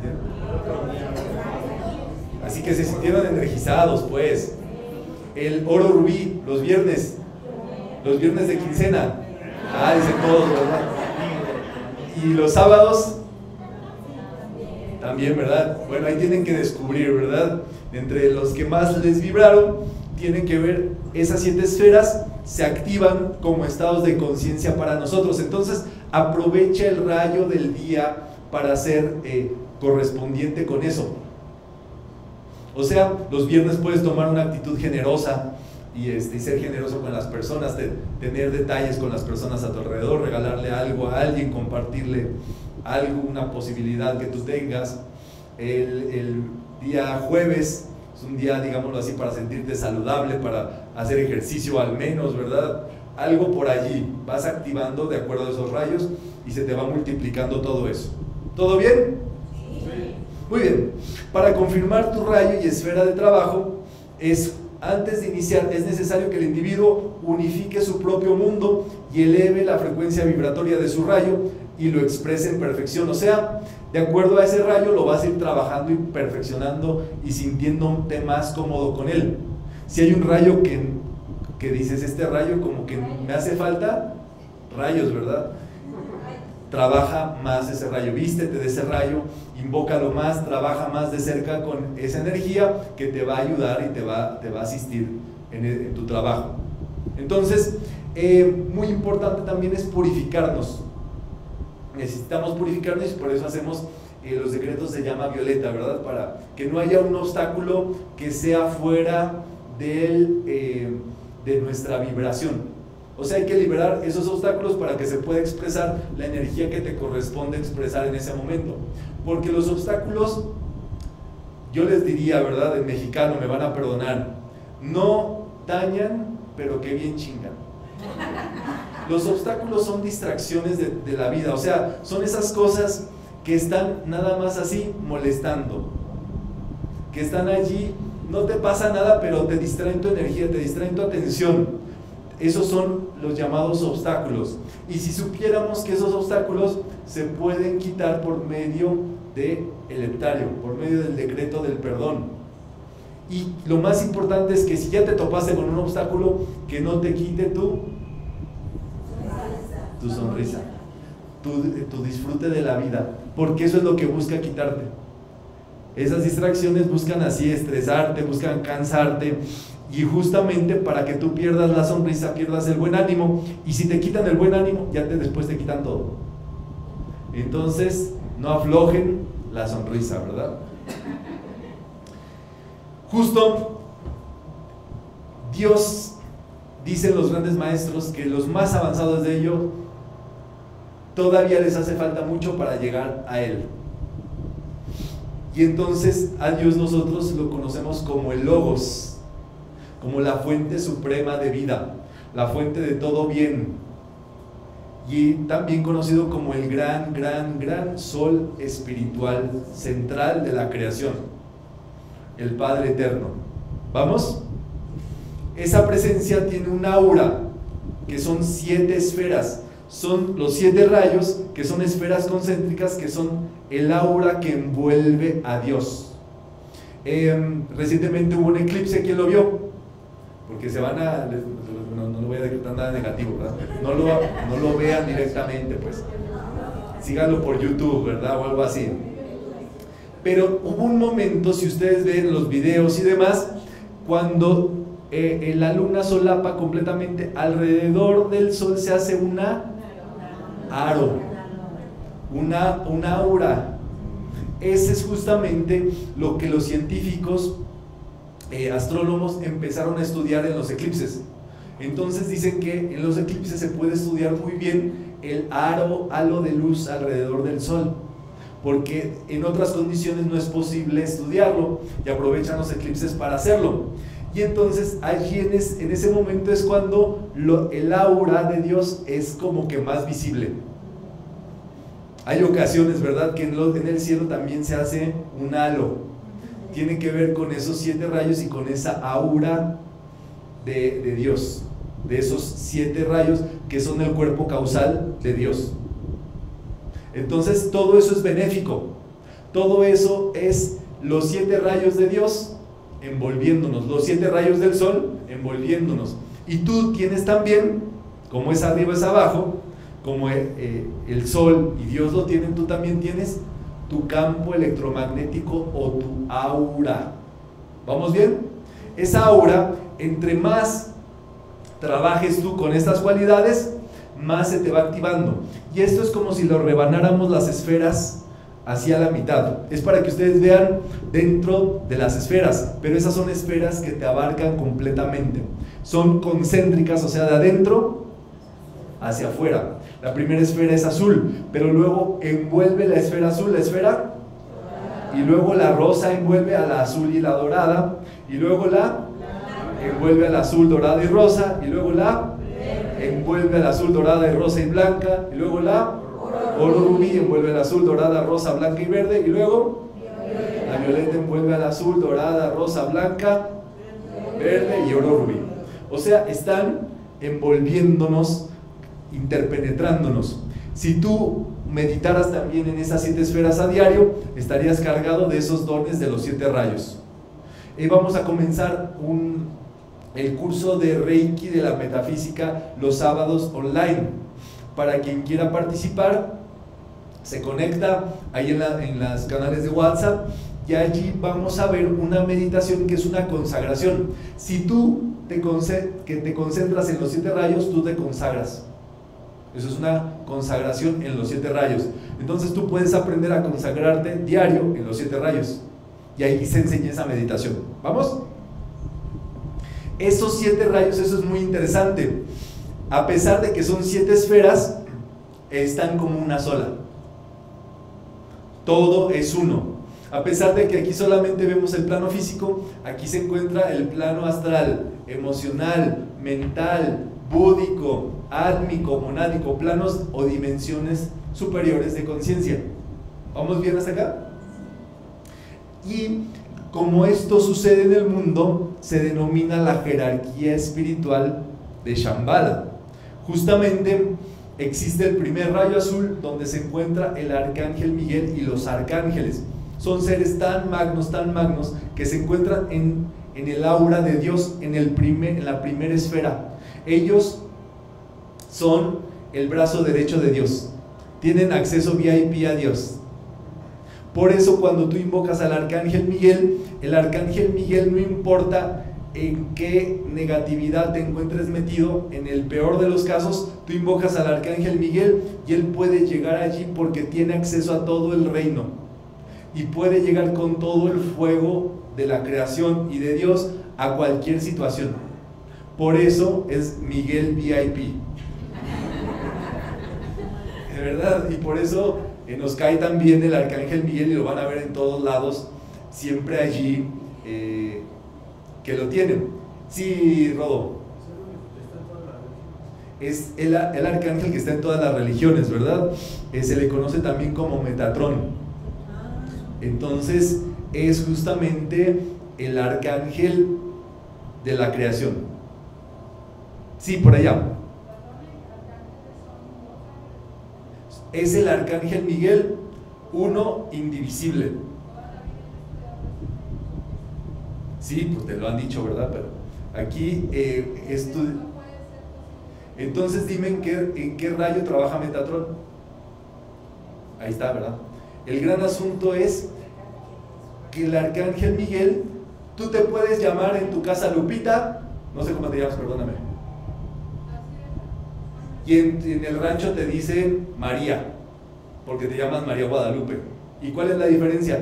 Así que se sintieron energizados, pues. El oro rubí, los viernes de quincena. Dicen todos, ¿verdad? Y los sábados también, ¿verdad? Bueno, ahí tienen que descubrir, ¿verdad? Entre los que más les vibraron, tienen que ver esas 7 esferas, se activan como estados de conciencia para nosotros. Entonces, aprovecha el rayo del día para ser correspondiente con eso. O sea, los viernes puedes tomar una actitud generosa y ser generoso con las personas, tener detalles con las personas a tu alrededor, regalarle algo a alguien, compartirle algo, una posibilidad que tú tengas. El día jueves es un día, digámoslo así, para sentirte saludable, para hacer ejercicio al menos, ¿verdad? Algo por allí, vas activando de acuerdo a esos rayos y se te va multiplicando todo eso. ¿Todo bien? Sí. Muy bien. Para confirmar tu rayo y esfera de trabajo, antes de iniciar, es necesario que el individuo unifique su propio mundo y eleve la frecuencia vibratoria de su rayo y lo exprese en perfección. O sea, de acuerdo a ese rayo lo vas a ir trabajando y perfeccionando y sintiéndote más cómodo con él. Si hay un rayo que dices, este rayo como que me hace falta, rayos, ¿verdad? Trabaja más ese rayo, vístete de ese rayo, invócalo más, trabaja más de cerca con esa energía que te va a ayudar y te va a asistir en tu trabajo. Entonces, muy importante también es purificarnos. Necesitamos purificarnos y por eso hacemos los decretos de llama violeta, ¿verdad? Para que no haya un obstáculo que sea fuera de nuestra vibración. O sea, hay que liberar esos obstáculos para que se pueda expresar la energía que te corresponde expresar en ese momento. Porque los obstáculos, yo les diría, ¿verdad? En mexicano, me van a perdonar, no dañan, pero qué bien chingan. Los obstáculos son distracciones de la vida, o sea, son esas cosas que están nada más así molestando, que están allí, no te pasa nada, pero te distraen tu energía, te distraen tu atención. Esos son los llamados obstáculos. Y si supiéramos que esos obstáculos se pueden quitar por medio del heptario, por medio del decreto del perdón. Y lo más importante es que si ya te topaste con un obstáculo, que no te quite tu sonrisa, tu disfrute de la vida, porque eso es lo que busca quitarte. Esas distracciones buscan así estresarte, buscan cansarte, y justamente para que tú pierdas la sonrisa, pierdas el buen ánimo, y si te quitan el buen ánimo, después te quitan todo. Entonces, no aflojen la sonrisa, ¿verdad? Justo Dios, dicen los grandes maestros, que los más avanzados de ellos todavía les hace falta mucho para llegar a Él. Y entonces a Dios nosotros lo conocemos como el Logos, como la fuente suprema de vida, la fuente de todo bien, y también conocido como el gran sol espiritual central de la creación, el Padre Eterno. ¿Vamos? Esa presencia tiene un aura, que son 7 esferas, son los 7 rayos, que son esferas concéntricas, que son el aura que envuelve a Dios. Recientemente hubo un eclipse, ¿quién lo vio? Porque se van a... No lo voy a decretar nada negativo, ¿verdad? No lo vean directamente, pues. Síganlo por YouTube, ¿verdad? O algo así. Pero hubo un momento, si ustedes ven los videos y demás, cuando la luna solapa completamente alrededor del sol, se hace una aro, una aura. Ese es justamente lo que los científicos astrónomos empezaron a estudiar en los eclipses. Entonces dicen que en los eclipses se puede estudiar muy bien el halo de luz alrededor del sol, porque en otras condiciones no es posible estudiarlo, y aprovechan los eclipses para hacerlo. Y entonces allí en ese momento es cuando el aura de Dios es como que más visible. Hay ocasiones, ¿verdad?, que en el cielo también se hace un halo. Tiene que ver con esos 7 rayos y con esa aura de Dios, de esos 7 rayos que son el cuerpo causal de Dios. Entonces todo eso es benéfico, todo eso es los 7 rayos de Dios envolviéndonos, los 7 rayos del sol envolviéndonos. Y tú tienes también, como es arriba es abajo, como el sol y Dios lo tienen, tú también tienes tu campo electromagnético o tu aura. ¿Vamos bien? Esa aura, entre más trabajes tú con estas cualidades, más se te va activando. Y esto es como si lo rebanáramos las esferas hacia la mitad. Es para que ustedes vean dentro de las esferas, pero esas son esferas que te abarcan completamente. Son concéntricas, o sea, de adentro hacia afuera. La primera esfera es azul, pero luego envuelve la esfera azul, la esfera, y luego la rosa envuelve a la azul y la dorada, y luego la envuelve al azul, dorada y rosa, y luego la envuelve al azul, dorada y rosa y blanca, y luego la oro rubí envuelve al azul, dorada, rosa, blanca y verde, y luego la violeta envuelve al azul, dorada, rosa, blanca, verde y oro rubí. O sea, están envolviéndonos interpenetrándonos. Si tú meditaras también en esas 7 esferas a diario, estarías cargado de esos dones de los 7 rayos. Vamos a comenzar el curso de Reiki de la metafísica los sábados online. Para quien quiera participar, se conecta ahí en los canales de WhatsApp, y allí vamos a ver una meditación que es una consagración. Si tú te concentras en los 7 rayos, tú te consagras. Eso es una consagración en los 7 rayos. Entonces tú puedes aprender a consagrarte diario en los 7 rayos, y ahí se enseña esa meditación. ¿Vamos? Esos 7 rayos, eso es muy interesante. A pesar de que son 7 esferas, están como una sola. Todo es uno. A pesar de que aquí solamente vemos el plano físico, aquí se encuentra el plano astral, emocional, mental, búdico, átmico, monádico, planos o dimensiones superiores de conciencia. ¿Vamos bien hasta acá? Y como esto sucede en el mundo, se denomina la jerarquía espiritual de Shambhala. Justamente existe el primer rayo azul, donde se encuentra el arcángel Miguel y los arcángeles. Son seres tan magnos, que se encuentran en el aura de Dios, en la primera esfera. Ellos son el brazo derecho de Dios, tienen acceso VIP a Dios. Por eso cuando tú invocas al arcángel Miguel, el arcángel Miguel, no importa en qué negatividad te encuentres metido, en el peor de los casos, tú invocas al arcángel Miguel y él puede llegar allí porque tiene acceso a todo el reino y puede llegar con todo el fuego de la creación y de Dios a cualquier situación. Por eso es Miguel VIP. De verdad, y por eso nos cae también el arcángel Miguel, y lo van a ver en todos lados, siempre allí que lo tienen. Sí, Rodo. Es el arcángel que está en todas las religiones, ¿verdad? Se le conoce también como Metatrón. Entonces es justamente el arcángel de la creación. Sí, por allá. Es el arcángel Miguel, uno indivisible. Sí, pues te lo han dicho, ¿verdad? Pero aquí entonces dime en qué rayo trabaja Metatrón. Ahí está, ¿verdad? El gran asunto es que el arcángel Miguel, tú te puedes llamar en tu casa Lupita, no sé cómo te llamas, perdóname, y en el rancho te dicen María, porque te llamas María Guadalupe. ¿Y cuál es la diferencia?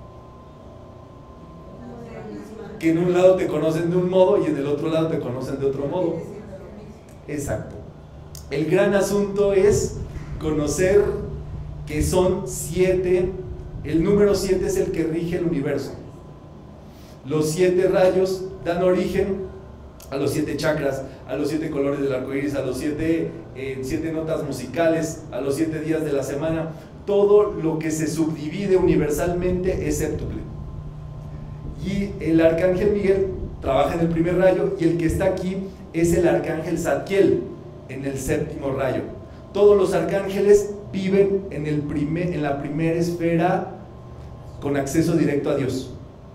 Que en un lado te conocen de un modo y en el otro lado te conocen de otro modo. Exacto. El gran asunto es conocer que son 7, el número 7 es el que rige el universo. Los 7 rayos dan origen a los 7 chakras, a los 7 colores del arco iris, a los 7 notas musicales, a los 7 días de la semana. Todo lo que se subdivide universalmente es séptuple. Y el arcángel Miguel trabaja en el primer rayo, y el que está aquí es el arcángel Zadkiel en el séptimo rayo. Todos los arcángeles viven en la primera esfera con acceso directo a Dios.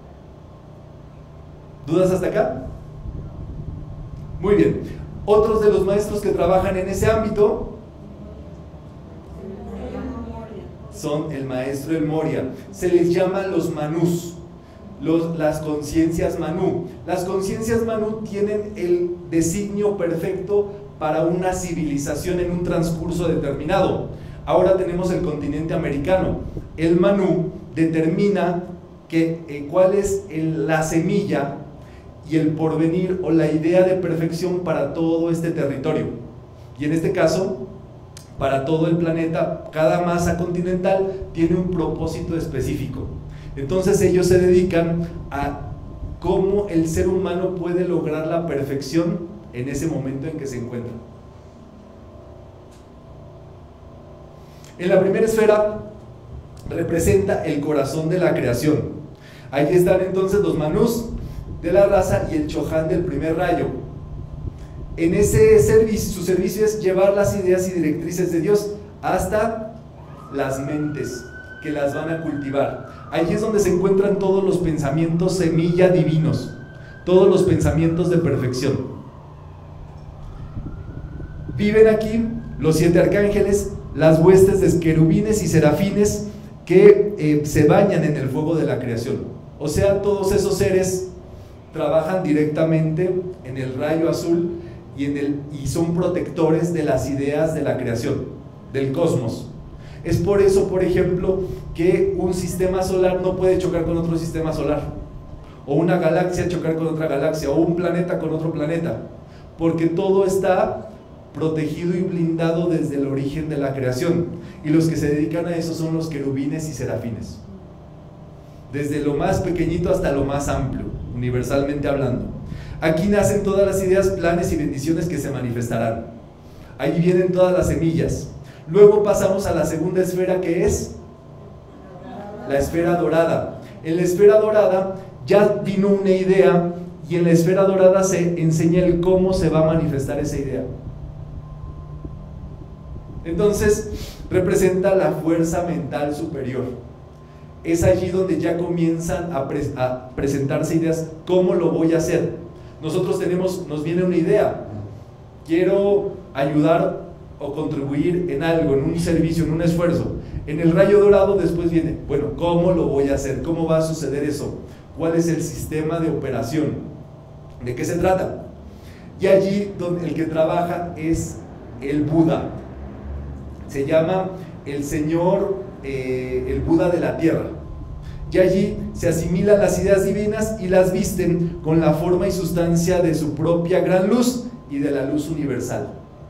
¿Dudas hasta acá? Muy bien. Otros de los maestros que trabajan en ese ámbito son el maestro El Moria. Se les llama los manús, las conciencias manú. Las conciencias manú tienen el designio perfecto para una civilización en un transcurso determinado. Ahora tenemos el continente americano. El manú determina cuál es la semilla y el porvenir o la idea de perfección para todo este territorio. Y en este caso, para todo el planeta, cada masa continental tiene un propósito específico. Entonces ellos se dedican a cómo el ser humano puede lograr la perfección en ese momento en que se encuentra. En la primera esfera representa el corazón de la creación. Ahí están entonces los manús de la raza y el Chohan del primer rayo. en ese servicio, su servicio es llevar las ideas y directrices de Dios hasta las mentes que las van a cultivar. Allí es donde se encuentran todos los pensamientos semilla divinos, todos los pensamientos de perfección. Viven aquí los 7 arcángeles, las huestes de querubines y serafines que se bañan en el fuego de la creación. O sea, todos esos seres trabajan directamente en el rayo azul y son protectores de las ideas de la creación, del cosmos. Es por eso, por ejemplo, que un sistema solar no puede chocar con otro sistema solar, o una galaxia chocar con otra galaxia, o un planeta con otro planeta, porque todo está protegido y blindado desde el origen de la creación, y los que se dedican a eso son los querubines y serafines, desde lo más pequeñito hasta lo más amplio, universalmente hablando. Aquí nacen todas las ideas, planes y bendiciones que se manifestarán. Allí vienen todas las semillas. Luego pasamos a la segunda esfera, que es la esfera dorada. En la esfera dorada ya vino una idea, y en la esfera dorada se enseña el cómo se va a manifestar esa idea. Entonces representa la fuerza mental superior. Es allí donde ya comienzan a presentarse ideas. ¿Cómo lo voy a hacer? Nosotros nos viene una idea, quiero ayudar o contribuir en algo, en un servicio, en un esfuerzo. En el rayo dorado después viene, bueno, ¿cómo lo voy a hacer? ¿Cómo va a suceder eso? ¿Cuál es el sistema de operación? ¿De qué se trata? Y allí donde el que trabaja es el Buda. Se llama el Señor, el Buda de la Tierra. Y allí se asimilan las ideas divinas y las visten con la forma y sustancia de su propia gran luz y de la luz universal.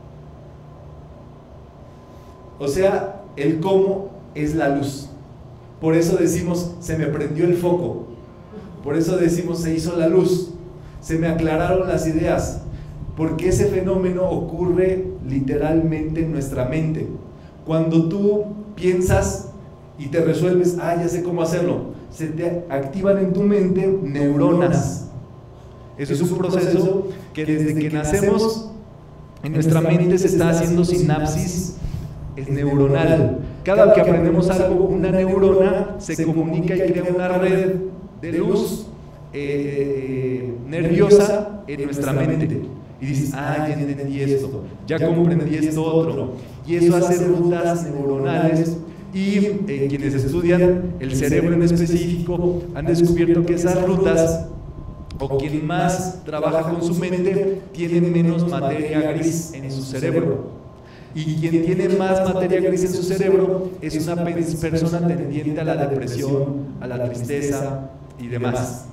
O sea, el cómo es la luz. Por eso decimos, se me prendió el foco. Por eso decimos, se hizo la luz. Se me aclararon las ideas. Porque ese fenómeno ocurre literalmente en nuestra mente. Cuando tú piensas y te resuelves, ya sé cómo hacerlo, se te activan en tu mente neuronas. Eso es un proceso que desde que nacemos en nuestra mente se está haciendo sinapsis neuronal. Cada que aprendemos algo, una neurona se comunica y crea una red de luz nerviosa en nuestra mente. Y dices, ya entendí esto, ya comprendí esto otro. Y eso hace rutas neuronales. Y quienes estudian el cerebro en específico han descubierto que esas rutas, o quien más trabaja con su mente, tiene menos materia gris en su cerebro. Y quien tiene más materia gris en su cerebro es una persona tendiente a la depresión, a la tristeza y demás.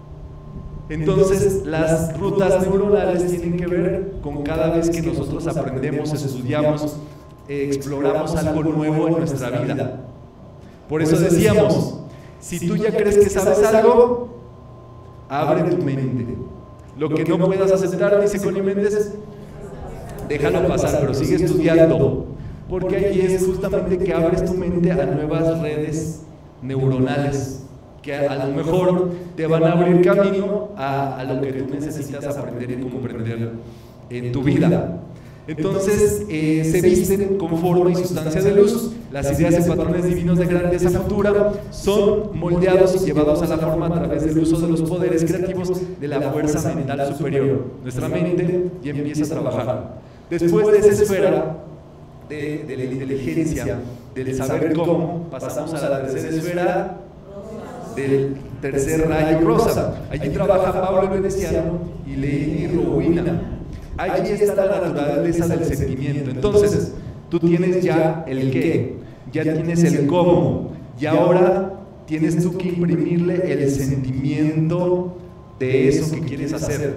Entonces, las rutas neuronales tienen que ver con cada vez que nosotros aprendemos, estudiamos, exploramos algo nuevo en nuestra vida. Por eso decíamos, si tú ya crees que sabes algo, abre tu mente. Lo que no puedas aceptar, dice Connie Méndez, déjalo pasar, pero sigue estudiando, porque ahí es justamente que abres tu mente a nuevas redes neuronales que a lo mejor te van a abrir camino a lo que tú necesitas aprender y comprender en tu vida. Entonces se visten con forma y sustancia de luz. Las ideas y patrones divinos de grandeza futura son moldeados y llevados a la forma a través del uso de los poderes creativos de la fuerza mental superior. Nuestra mente ya empieza a trabajar. Después de esa esfera de la inteligencia, del saber cómo, pasamos a la tercera esfera del tercer rayo rosa. Allí trabaja Pablo el Veneciano y Leili Rowena. Allí está la naturaleza del sentimiento. Entonces, tú tienes ya el qué, ya tienes el cómo, y ahora tienes tú que imprimirle el sentimiento de eso que quieres hacer.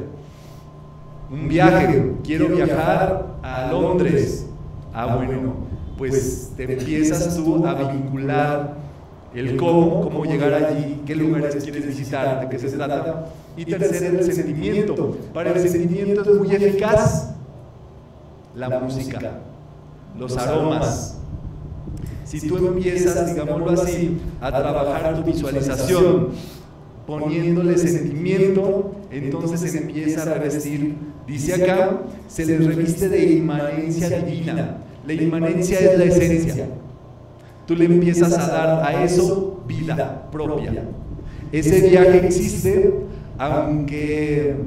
Un viaje, quiero viajar a Londres. Bueno, pues te empiezas tú a vincular el cómo llegar allí, qué lugares quieres visitar, de qué se trata. Y tercero, el sentimiento. Para el sentimiento es muy eficaz la música, los aromas. Si tú empiezas, digámoslo así, a trabajar tu visualización, poniéndole sentimiento, entonces se empieza a revestir Dice acá, se les reviste de inmanencia divina. La inmanencia es la esencia. Tú le empiezas a dar a eso vida propia. Ese viaje existe, aunque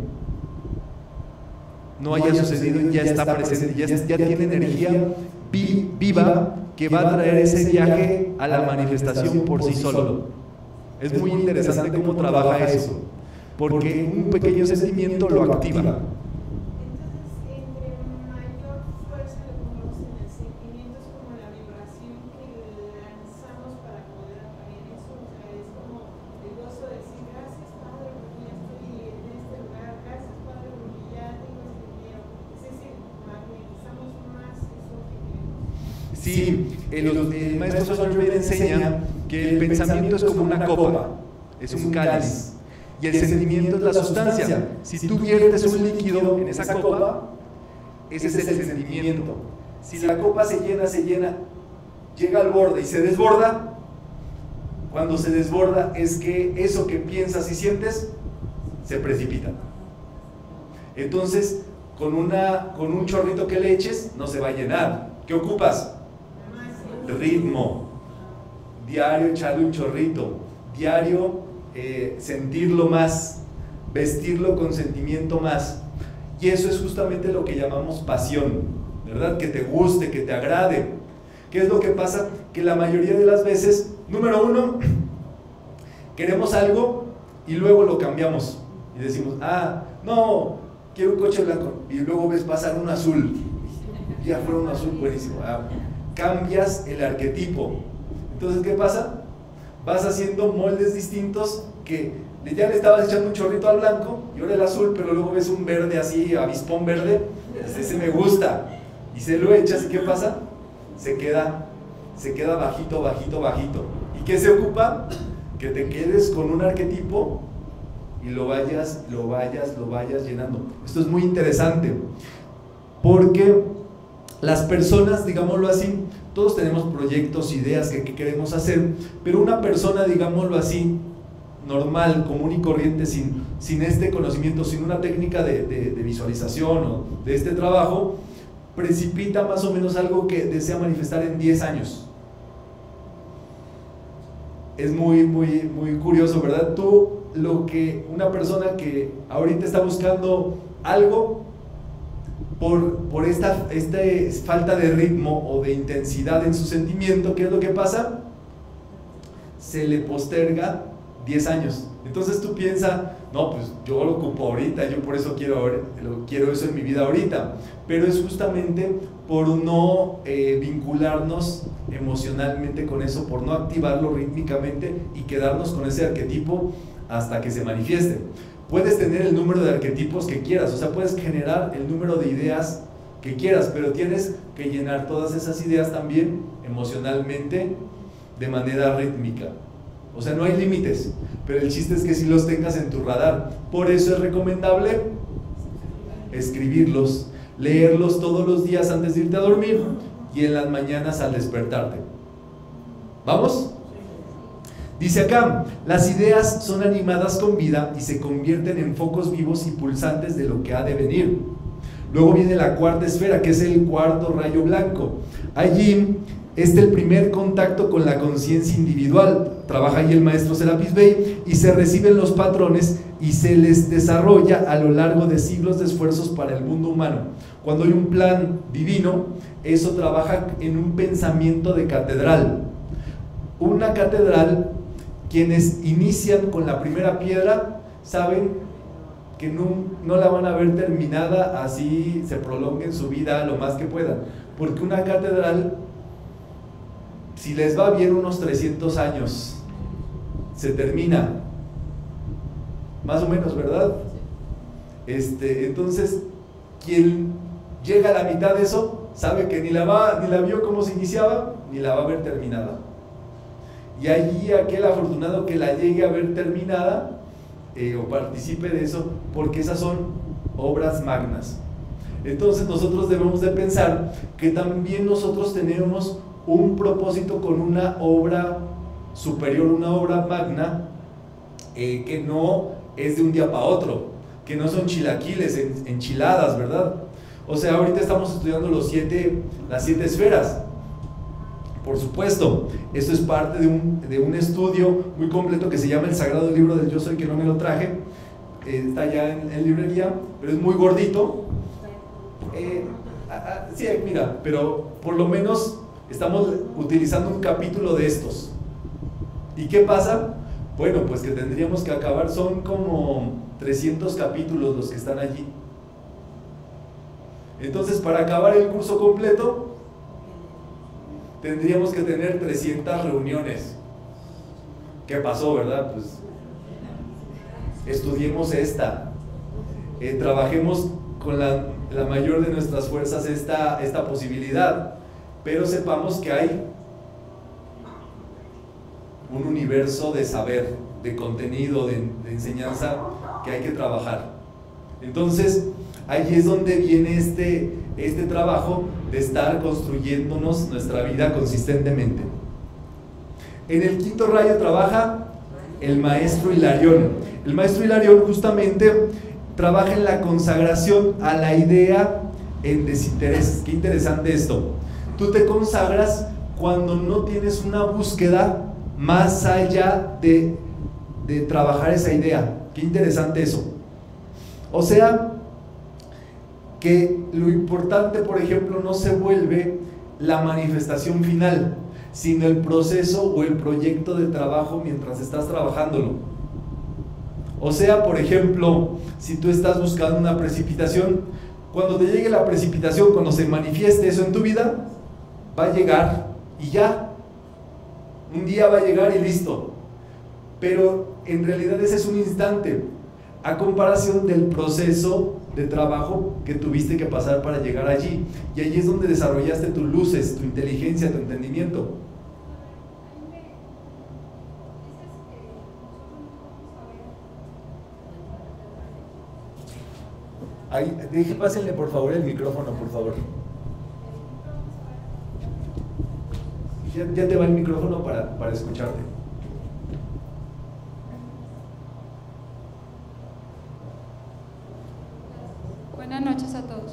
no haya sucedido, ya está presente, ya tiene energía viva que va a traer ese viaje a la manifestación por sí solo. Es muy interesante cómo trabaja eso, porque un pequeño sentimiento lo activa. Sí, el maestro Solveig enseña que el pensamiento es como una copa, es un cáliz, y el sentimiento es la sustancia. Si tú viertes un líquido en esa copa, ese es el sentimiento. Si la copa se llena, llega al borde y se desborda, cuando se desborda es que eso que piensas y sientes se precipita. Entonces, con un chorrito que le eches, no se va a llenar. ¿Qué ocupas? Ritmo, diario echarle un chorrito, diario sentirlo más, vestirlo con sentimiento más, y eso es justamente lo que llamamos pasión, ¿verdad? Que te guste, que te agrade. ¿Qué es lo que pasa? Que la mayoría de las veces, número uno, queremos algo y luego lo cambiamos y decimos, no, quiero un coche blanco, y luego ves pasar un azul, ya fue un azul buenísimo, cambias el arquetipo. Entonces, ¿qué pasa? Vas haciendo moldes distintos que ya le estabas echando un chorrito al blanco y ahora el azul, pero luego ves un verde así, avispón verde, ese me gusta, y se lo echas, ¿y qué pasa? Se queda bajito, bajito, bajito. ¿Y qué se ocupa? Que te quedes con un arquetipo y lo vayas llenando. Esto es muy interesante, porque las personas, digámoslo así, todos tenemos proyectos, ideas que queremos hacer, pero una persona, digámoslo así, normal, común y corriente, sin este conocimiento, sin una técnica de visualización o de este trabajo, precipita más o menos algo que desea manifestar en 10 años. Es muy curioso, ¿verdad? Una persona que ahorita está buscando algo, por esta falta de ritmo o de intensidad en su sentimiento, ¿qué es lo que pasa? Se le posterga 10 años. Entonces tú piensas, no, pues yo lo ocupo ahorita, yo por eso quiero eso en mi vida ahorita, pero es justamente por no vincularnos emocionalmente con eso, por no activarlo rítmicamente y quedarnos con ese arquetipo hasta que se manifieste. Puedes tener el número de arquetipos que quieras, o sea, puedes generar el número de ideas que quieras, pero tienes que llenar todas esas ideas también emocionalmente de manera rítmica. O sea, no hay límites, pero el chiste es que sí los tengas en tu radar. Por eso es recomendable escribirlos, leerlos todos los días antes de irte a dormir y en las mañanas al despertarte. ¿Vamos? Dice acá, las ideas son animadas con vida y se convierten en focos vivos y pulsantes de lo que ha de venir. Luego viene la cuarta esfera, que es el cuarto rayo blanco. Allí está el primer contacto con la conciencia individual. Trabaja ahí el maestro Serapis Bey y se reciben los patrones y se les desarrolla a lo largo de siglos de esfuerzos para el mundo humano. Cuando hay un plan divino, eso trabaja en un pensamiento de catedral. Una catedral, quienes inician con la primera piedra saben que no la van a ver terminada, así se prolonguen su vida lo más que puedan, porque una catedral, si les va bien, unos 300 años se termina, más o menos, ¿verdad? Entonces, quien llega a la mitad de eso sabe que ni la vio como se iniciaba, ni la va a ver terminada. Y allí aquel afortunado que la llegue a ver terminada o participe de eso, porque esas son obras magnas. Entonces nosotros debemos de pensar que también nosotros tenemos un propósito con una obra superior, una obra magna, que no es de un día para otro, que no son chilaquiles, enchiladas, ¿verdad? O sea, ahorita estamos estudiando las 7 esferas. Por supuesto, esto es parte de un estudio muy completo que se llama El Sagrado Libro del Yo Soy, que no me lo traje. Está ya en librería, pero es muy gordito. Sí, mira, pero por lo menos estamos utilizando un capítulo de estos. ¿Y qué pasa? Bueno, pues que tendríamos que acabar, son como 300 capítulos los que están allí. Entonces, para acabar el curso completo, tendríamos que tener 300 reuniones. ¿Qué pasó, verdad? Pues estudiemos esta, trabajemos con la mayor de nuestras fuerzas esta posibilidad, pero sepamos que hay un universo de saber, de contenido, de enseñanza que hay que trabajar. Entonces, ahí es donde viene este trabajo de estar construyéndonos nuestra vida consistentemente. En el quinto rayo trabaja el maestro Hilarión. El maestro Hilarión justamente trabaja en la consagración a la idea en desinterés. Qué interesante esto. Tú te consagras cuando no tienes una búsqueda más allá de trabajar esa idea. Qué interesante eso. O sea, que lo importante, por ejemplo, no se vuelve la manifestación final, sino el proceso o el proyecto de trabajo mientras estás trabajándolo. O sea, por ejemplo, si tú estás buscando una precipitación, cuando te llegue la precipitación, cuando se manifieste eso en tu vida, va a llegar y ya. Un día va a llegar y listo. Pero en realidad ese es un instante, a comparación del proceso de trabajo que tuviste que pasar para llegar allí. Y allí es donde desarrollaste tus luces, tu inteligencia, tu entendimiento. Pásenle por favor el micrófono, por favor. Ya te va el micrófono para escucharte. Buenas noches a todos.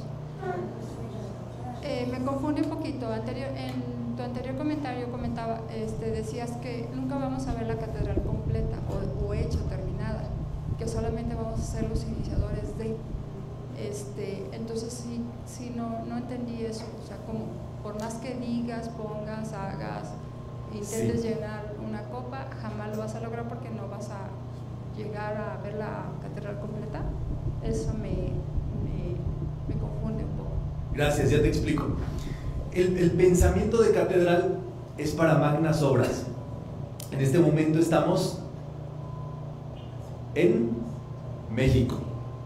Me confunde un poquito. En tu anterior comentario decías que nunca vamos a ver la catedral completa o hecha, terminada, que solamente vamos a ser los iniciadores de. Entonces sí no entendí eso. O sea, como por más que digas, pongas, hagas, intentes llenar una copa, jamás lo vas a lograr porque no vas a llegar a ver la catedral completa. Eso me confunde un poco. Gracias, ya te explico. El pensamiento de catedral es para magnas obras. En este momento estamos en México.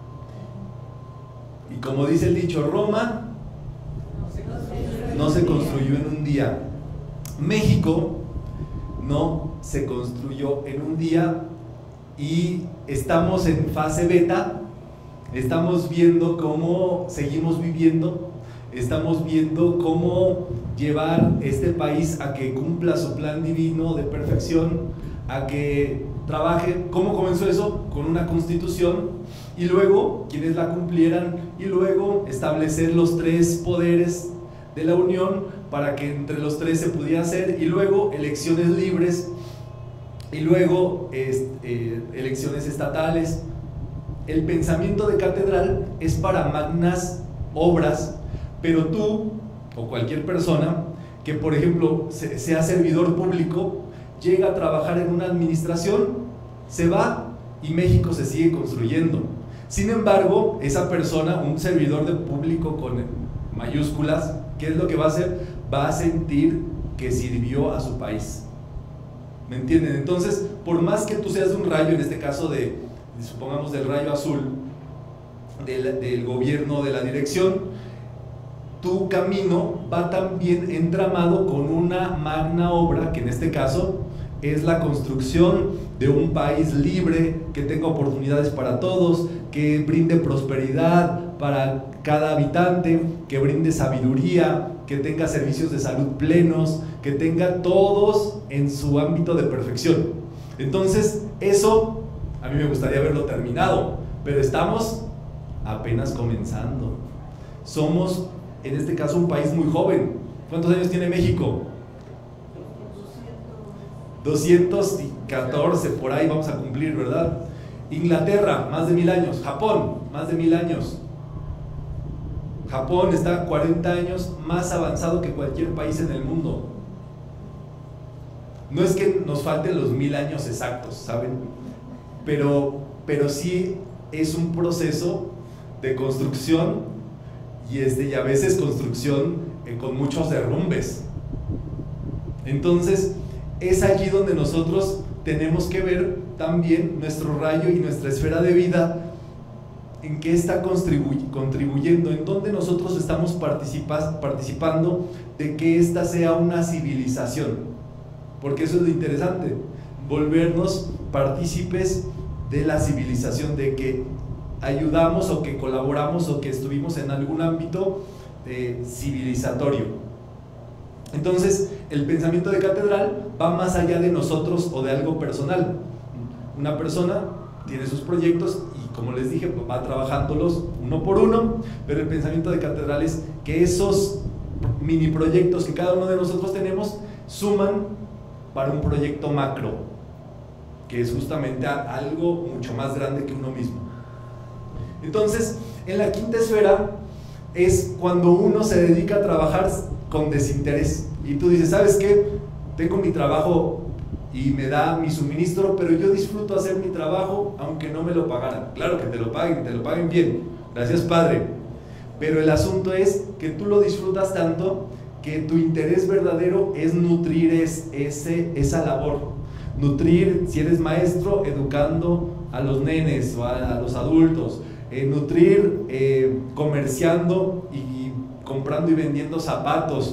Y como dice el dicho, Roma no se construyó en un día. México no se construyó en un día y estamos en fase beta. Estamos viendo cómo seguimos viviendo, estamos viendo cómo llevar este país a que cumpla su plan divino de perfección, a que trabaje. ¿Cómo comenzó eso? Con una constitución, y luego quienes la cumplieran, y luego establecer los 3 poderes de la unión para que entre los 3 se pudiera hacer, y luego elecciones libres, y luego elecciones estatales. El pensamiento de catedral es para magnas obras, pero tú o cualquier persona que, por ejemplo, sea servidor público, llega a trabajar en una administración, se va y México se sigue construyendo. Sin embargo, esa persona, un servidor de público con mayúsculas, ¿qué es lo que va a hacer? Va a sentir que sirvió a su país. ¿Me entienden? Entonces, por más que tú seas de un rayo, en este caso supongamos del rayo azul, del gobierno, de la dirección, tu camino va también entramado con una magna obra, que en este caso es la construcción de un país libre, que tenga oportunidades para todos, que brinde prosperidad para cada habitante, que brinde sabiduría, que tenga servicios de salud plenos, que tenga todos en su ámbito de perfección. Entonces, eso a mí me gustaría verlo terminado, pero estamos apenas comenzando. Somos, en este caso, un país muy joven. ¿Cuántos años tiene México? 214, por ahí vamos a cumplir, ¿verdad? Inglaterra, más de 1000 años. Japón, más de 1000 años. Japón está 40 años más avanzado que cualquier país en el mundo. No es que nos falten los 1000 años exactos, ¿saben? Pero sí es un proceso de construcción y a veces construcción con muchos derrumbes. Entonces, es allí donde nosotros tenemos que ver también nuestro rayo y nuestra esfera de vida, en qué está contribuyendo, en dónde nosotros estamos participando de que esta sea una civilización, porque eso es lo interesante, volvernos partícipes de la civilización, de que ayudamos o que colaboramos o que estuvimos en algún ámbito civilizatorio. Entonces, el pensamiento de catedral va más allá de nosotros o de algo personal. Una persona tiene sus proyectos y, como les dije, va trabajándolos uno por uno, pero el pensamiento de catedral es que esos mini proyectos que cada uno de nosotros tenemos suman para un proyecto macro, que es justamente algo mucho más grande que uno mismo. Entonces, en la quinta esfera es cuando uno se dedica a trabajar con desinterés y tú dices, ¿sabes qué? Tengo mi trabajo y me da mi suministro, pero yo disfruto hacer mi trabajo aunque no me lo pagaran. Claro que te lo paguen bien, gracias Padre, pero el asunto es que tú lo disfrutas tanto que tu interés verdadero es nutrir esa labor, nutrir, si eres maestro, educando a los nenes o a los adultos, nutrir comerciando y comprando y vendiendo zapatos,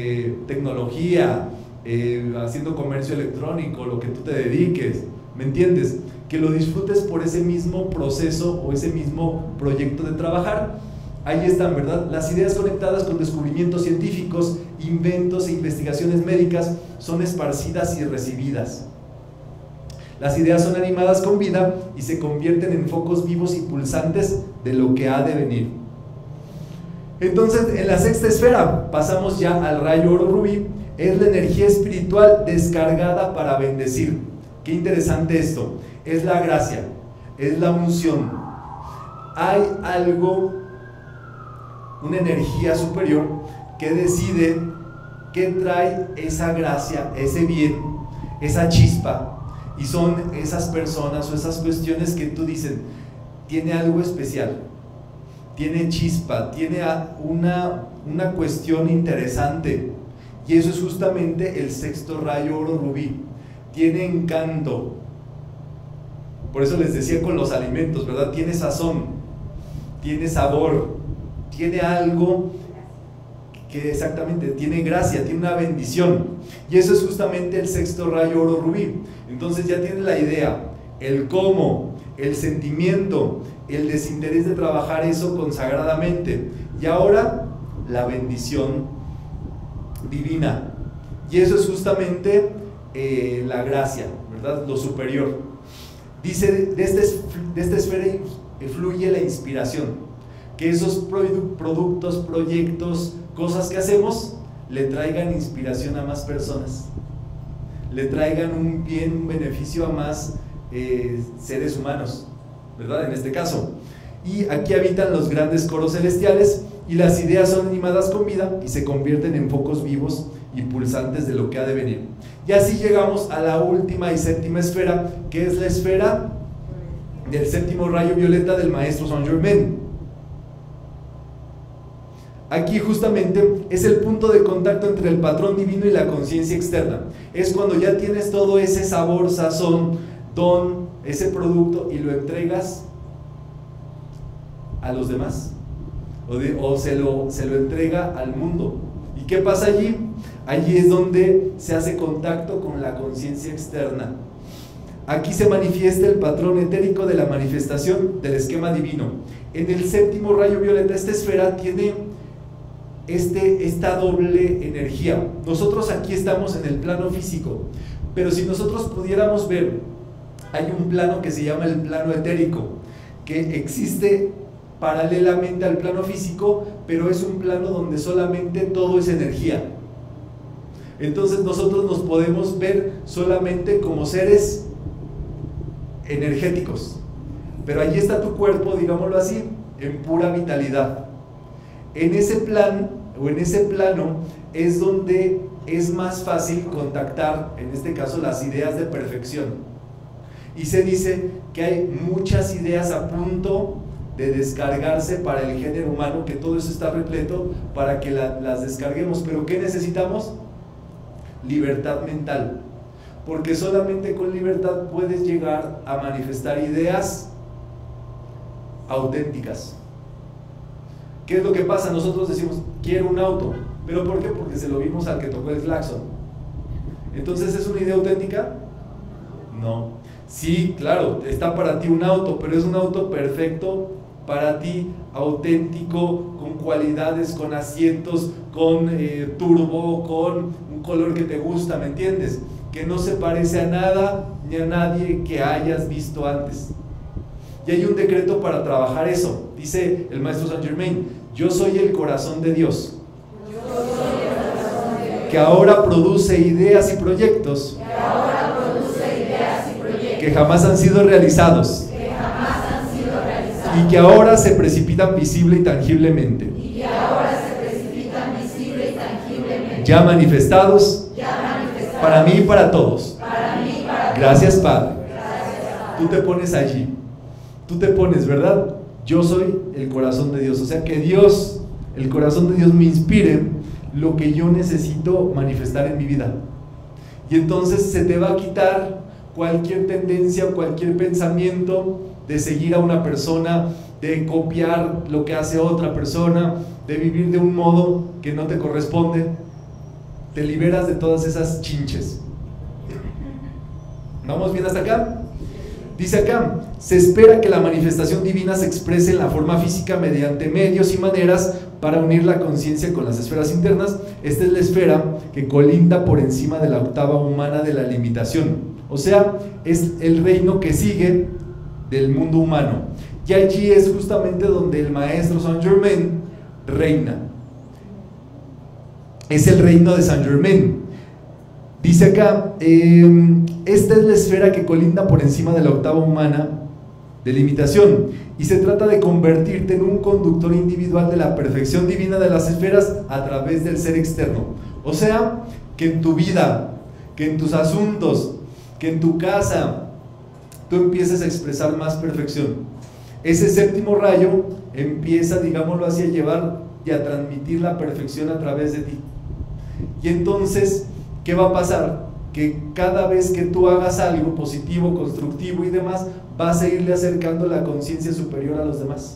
tecnología, haciendo comercio electrónico, lo que tú te dediques, ¿me entiendes? Que lo disfrutes por ese mismo proceso o ese mismo proyecto de trabajar. Ahí están, ¿verdad? Las ideas conectadas con descubrimientos científicos, inventos e investigaciones médicas son esparcidas y recibidas. Las ideas son animadas con vida y se convierten en focos vivos y pulsantes de lo que ha de venir. Entonces, en la sexta esfera, pasamos ya al rayo oro rubí, es la energía espiritual descargada para bendecir. Qué interesante esto, es la gracia, es la unción. Hay algo, una energía superior que decide que trae esa gracia, ese bien, esa chispa. Y son esas personas o esas cuestiones que tú dices, tiene algo especial, tiene chispa, tiene una cuestión interesante. Y eso es justamente el sexto rayo oro rubí. Tiene encanto. Por eso les decía con los alimentos, ¿verdad? Tiene sazón, tiene sabor, tiene algo que exactamente tiene gracia, tiene una bendición. Y eso es justamente el sexto rayo oro rubí. Entonces ya tienes la idea, el cómo, el sentimiento, el desinterés de trabajar eso consagradamente. Y ahora la bendición divina. Y eso es justamente la gracia, ¿verdad? Lo superior. Dice, de esta esfera fluye la inspiración. Que esos productos, proyectos, cosas que hacemos, le traigan inspiración a más personas, le traigan un bien, un beneficio a más seres humanos, ¿verdad? En este caso. Y aquí habitan los grandes coros celestiales y las ideas son animadas con vida y se convierten en focos vivos y pulsantes de lo que ha de venir. Y así llegamos a la última y séptima esfera, que es la esfera del séptimo rayo violeta del maestro Saint Germain. Aquí justamente es el punto de contacto entre el patrón divino y la conciencia externa. Es cuando ya tienes todo ese sabor, sazón, don, ese producto y lo entregas a los demás. O se lo entrega al mundo. ¿Y qué pasa allí? Allí es donde se hace contacto con la conciencia externa. Aquí se manifiesta el patrón etérico de la manifestación del esquema divino. En el séptimo rayo violeta, esta esfera tiene esta doble energía. Nosotros aquí estamos en el plano físico, pero si nosotros pudiéramos ver, hay un plano que se llama el plano etérico, que existe paralelamente al plano físico, pero es un plano donde solamente todo es energía. Entonces nosotros nos podemos ver solamente como seres energéticos, pero allí está tu cuerpo, digámoslo así, en pura vitalidad. En ese plan o en ese plano es donde es más fácil contactar, en este caso, las ideas de perfección. Y se dice que hay muchas ideas a punto de descargarse para el género humano, que todo eso está repleto para que las descarguemos. Pero ¿qué necesitamos? Libertad mental, porque solamente con libertad puedes llegar a manifestar ideas auténticas. ¿Qué es lo que pasa? Nosotros decimos, quiero un auto, ¿pero por qué? Porque se lo vimos al que tocó el claxon. Entonces, ¿es una idea auténtica? No. Sí, claro, está para ti un auto, pero es un auto perfecto para ti, auténtico, con cualidades, con asientos, con turbo, con un color que te gusta, ¿me entiendes? Que no se parece a nada ni a nadie que hayas visto antes. Y hay un decreto para trabajar eso. Dice el maestro Saint Germain: yo soy el corazón de Dios, que ahora produce ideas y proyectos que jamás han sido realizados, y que ahora se precipitan visible y tangiblemente, ya manifestados para mí y para todos. Gracias, Padre. Tú te pones allí, tú te pones, ¿verdad? Yo soy el corazón de Dios, o sea que Dios, el corazón de Dios me inspire lo que yo necesito manifestar en mi vida. Y entonces se te va a quitar cualquier tendencia o cualquier pensamiento de seguir a una persona, de copiar lo que hace otra persona, de vivir de un modo que no te corresponde. Te liberas de todas esas chinches. ¿Vamos bien hasta acá? Dice acá: se espera que la manifestación divina se exprese en la forma física mediante medios y maneras para unir la conciencia con las esferas internas. Esta es la esfera que colinda por encima de la octava humana de la limitación. O sea, es el reino que sigue del mundo humano. Y allí es justamente donde el maestro Saint Germain reina. Es el reino de Saint Germain. Dice acá, esta es la esfera que colinda por encima de la octava humana de limitación, y se trata de convertirte en un conductor individual de la perfección divina de las esferas a través del ser externo. O sea, que en tu vida, que en tus asuntos, que en tu casa, tú empieces a expresar más perfección. Ese séptimo rayo empieza, digámoslo así, a llevar y a transmitir la perfección a través de ti. Y entonces, ¿qué va a pasar? Que cada vez que tú hagas algo positivo, constructivo y demás, vas a irle acercando la conciencia superior a los demás.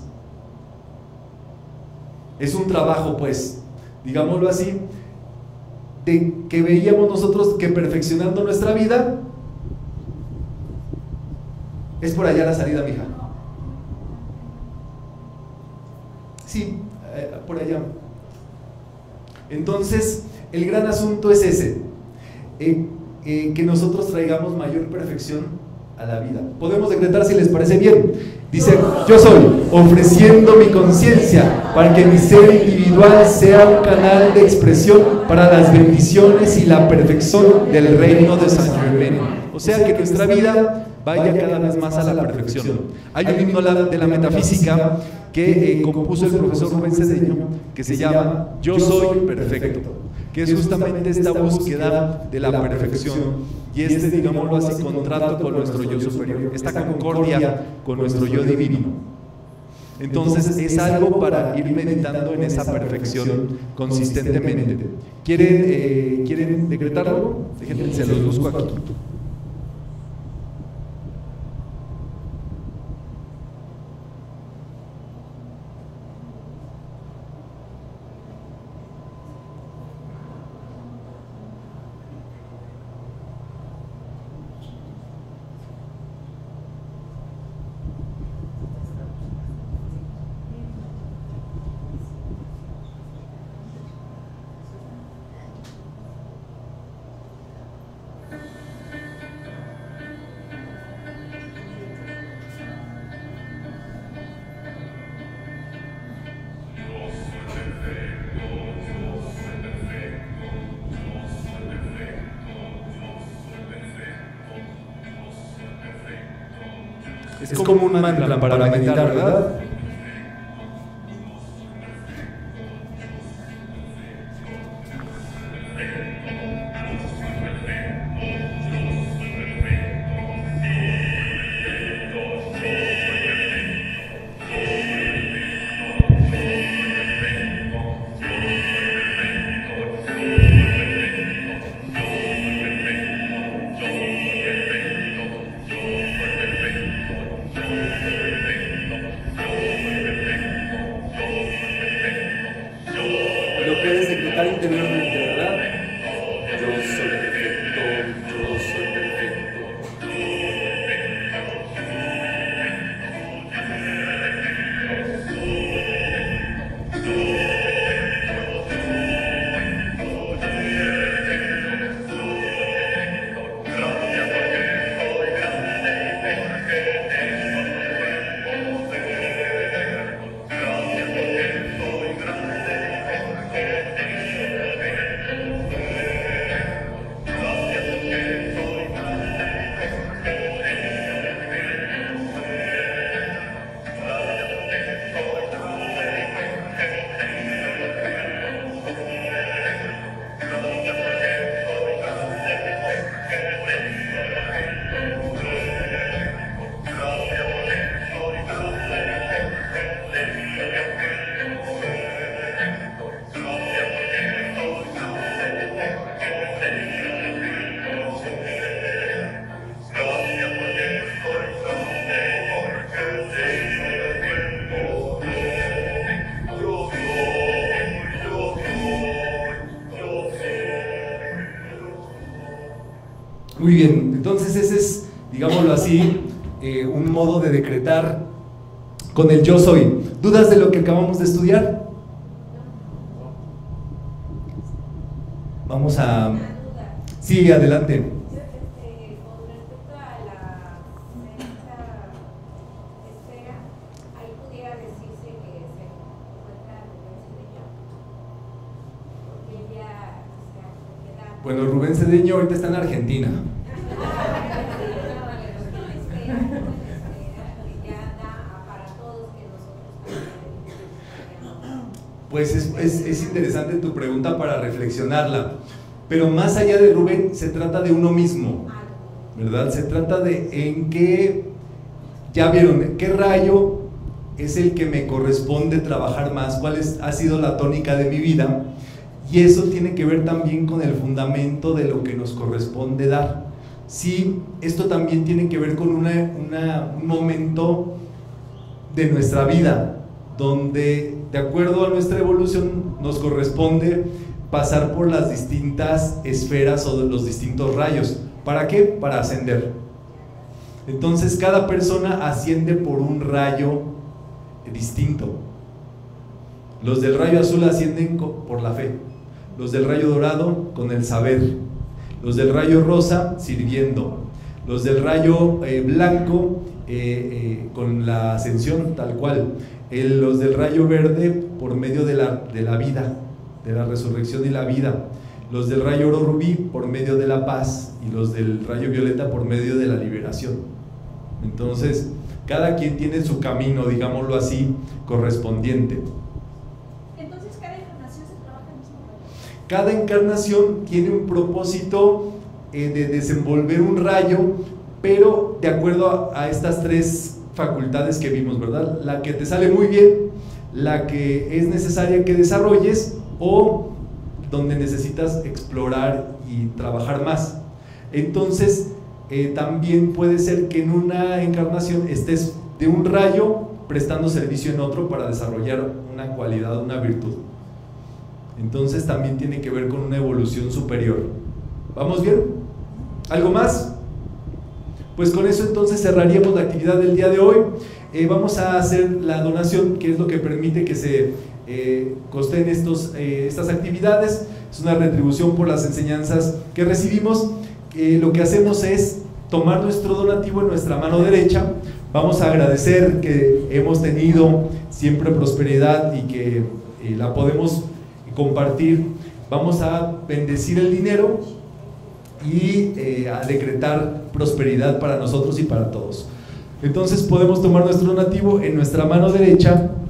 Es un trabajo, pues, digámoslo así, de que veíamos nosotros que perfeccionando nuestra vida es por allá la salida, mija. Sí, por allá. Entonces, el gran asunto es ese, que nosotros traigamos mayor perfección a la vida. Podemos decretar, si les parece bien. Dice: yo soy, ofreciendo mi conciencia para que mi ser individual sea un canal de expresión para las bendiciones y la perfección del reino de Saint Germain. O sea, que nuestra vida vaya cada vez más a la perfección. Hay un himno de la metafísica que compuso el profesor Rubén Cedeño, que se llama Yo soy perfecto, que es justamente esta búsqueda de la perfección y digámoslo así, contrato con nuestro yo superior, esta concordia con nuestro yo divino. Entonces es algo para ir meditando en esa perfección consistentemente. ¿Quieren decretar algo? Déjenme, se los busco aquí. Es como un mantra para meditar, ¿verdad? Lo puedes decretar interiormente, ¿verdad? Yo soy perfecto, yo soy perfecto. Muy bien, entonces ese es, digámoslo así, un modo de decretar con el yo soy. ¿Dudas de lo que acabamos de estudiar? Vamos a... Sí, adelante. Con respecto a la sexta esfera, ahí pudiera decirse que se encuentra Rubén Cedeño, porque ella se queda... Bueno, Rubén Cedeño ahorita está en Argentina. Pues es interesante tu pregunta para reflexionarla, pero más allá de Rubén se trata de uno mismo, ¿verdad? Se trata de en qué, ya vieron, qué rayo es el que me corresponde trabajar más, cuál ha sido la tónica de mi vida, y eso tiene que ver también con el fundamento de lo que nos corresponde dar. Sí, esto también tiene que ver con un momento de nuestra vida, donde de acuerdo a nuestra evolución nos corresponde pasar por las distintas esferas o los distintos rayos. ¿Para qué? Para ascender. Entonces cada persona asciende por un rayo distinto. Los del rayo azul ascienden por la fe, los del rayo dorado con el saber, los del rayo rosa sirviendo, los del rayo blanco con la ascensión tal cual, los del rayo verde por medio de la vida, de la resurrección y la vida, los del rayo oro rubí por medio de la paz y los del rayo violeta por medio de la liberación. Entonces cada quien tiene su camino, digámoslo así, correspondiente. Entonces cada encarnación se trabaja el mismo rayo. Cada encarnación tiene un propósito de desenvolver un rayo, pero de acuerdo a estas tres facultades que vimos, ¿verdad? La que te sale muy bien, la que es necesaria que desarrolles o donde necesitas explorar y trabajar más. Entonces también puede ser que en una encarnación estés de un rayo prestando servicio en otro para desarrollar una cualidad, una virtud. Entonces también tiene que ver con una evolución superior. ¿Vamos bien? ¿Algo más? Pues con eso entonces cerraríamos la actividad del día de hoy. Vamos a hacer la donación, que es lo que permite que se costeen estas actividades. Es una retribución por las enseñanzas que recibimos. Lo que hacemos es tomar nuestro donativo en nuestra mano derecha. Vamos a agradecer que hemos tenido siempre prosperidad y que la podemos compartir. Vamos a bendecir el dinero y a decretar prosperidad para nosotros y para todos. Entonces podemos tomar nuestro donativo en nuestra mano derecha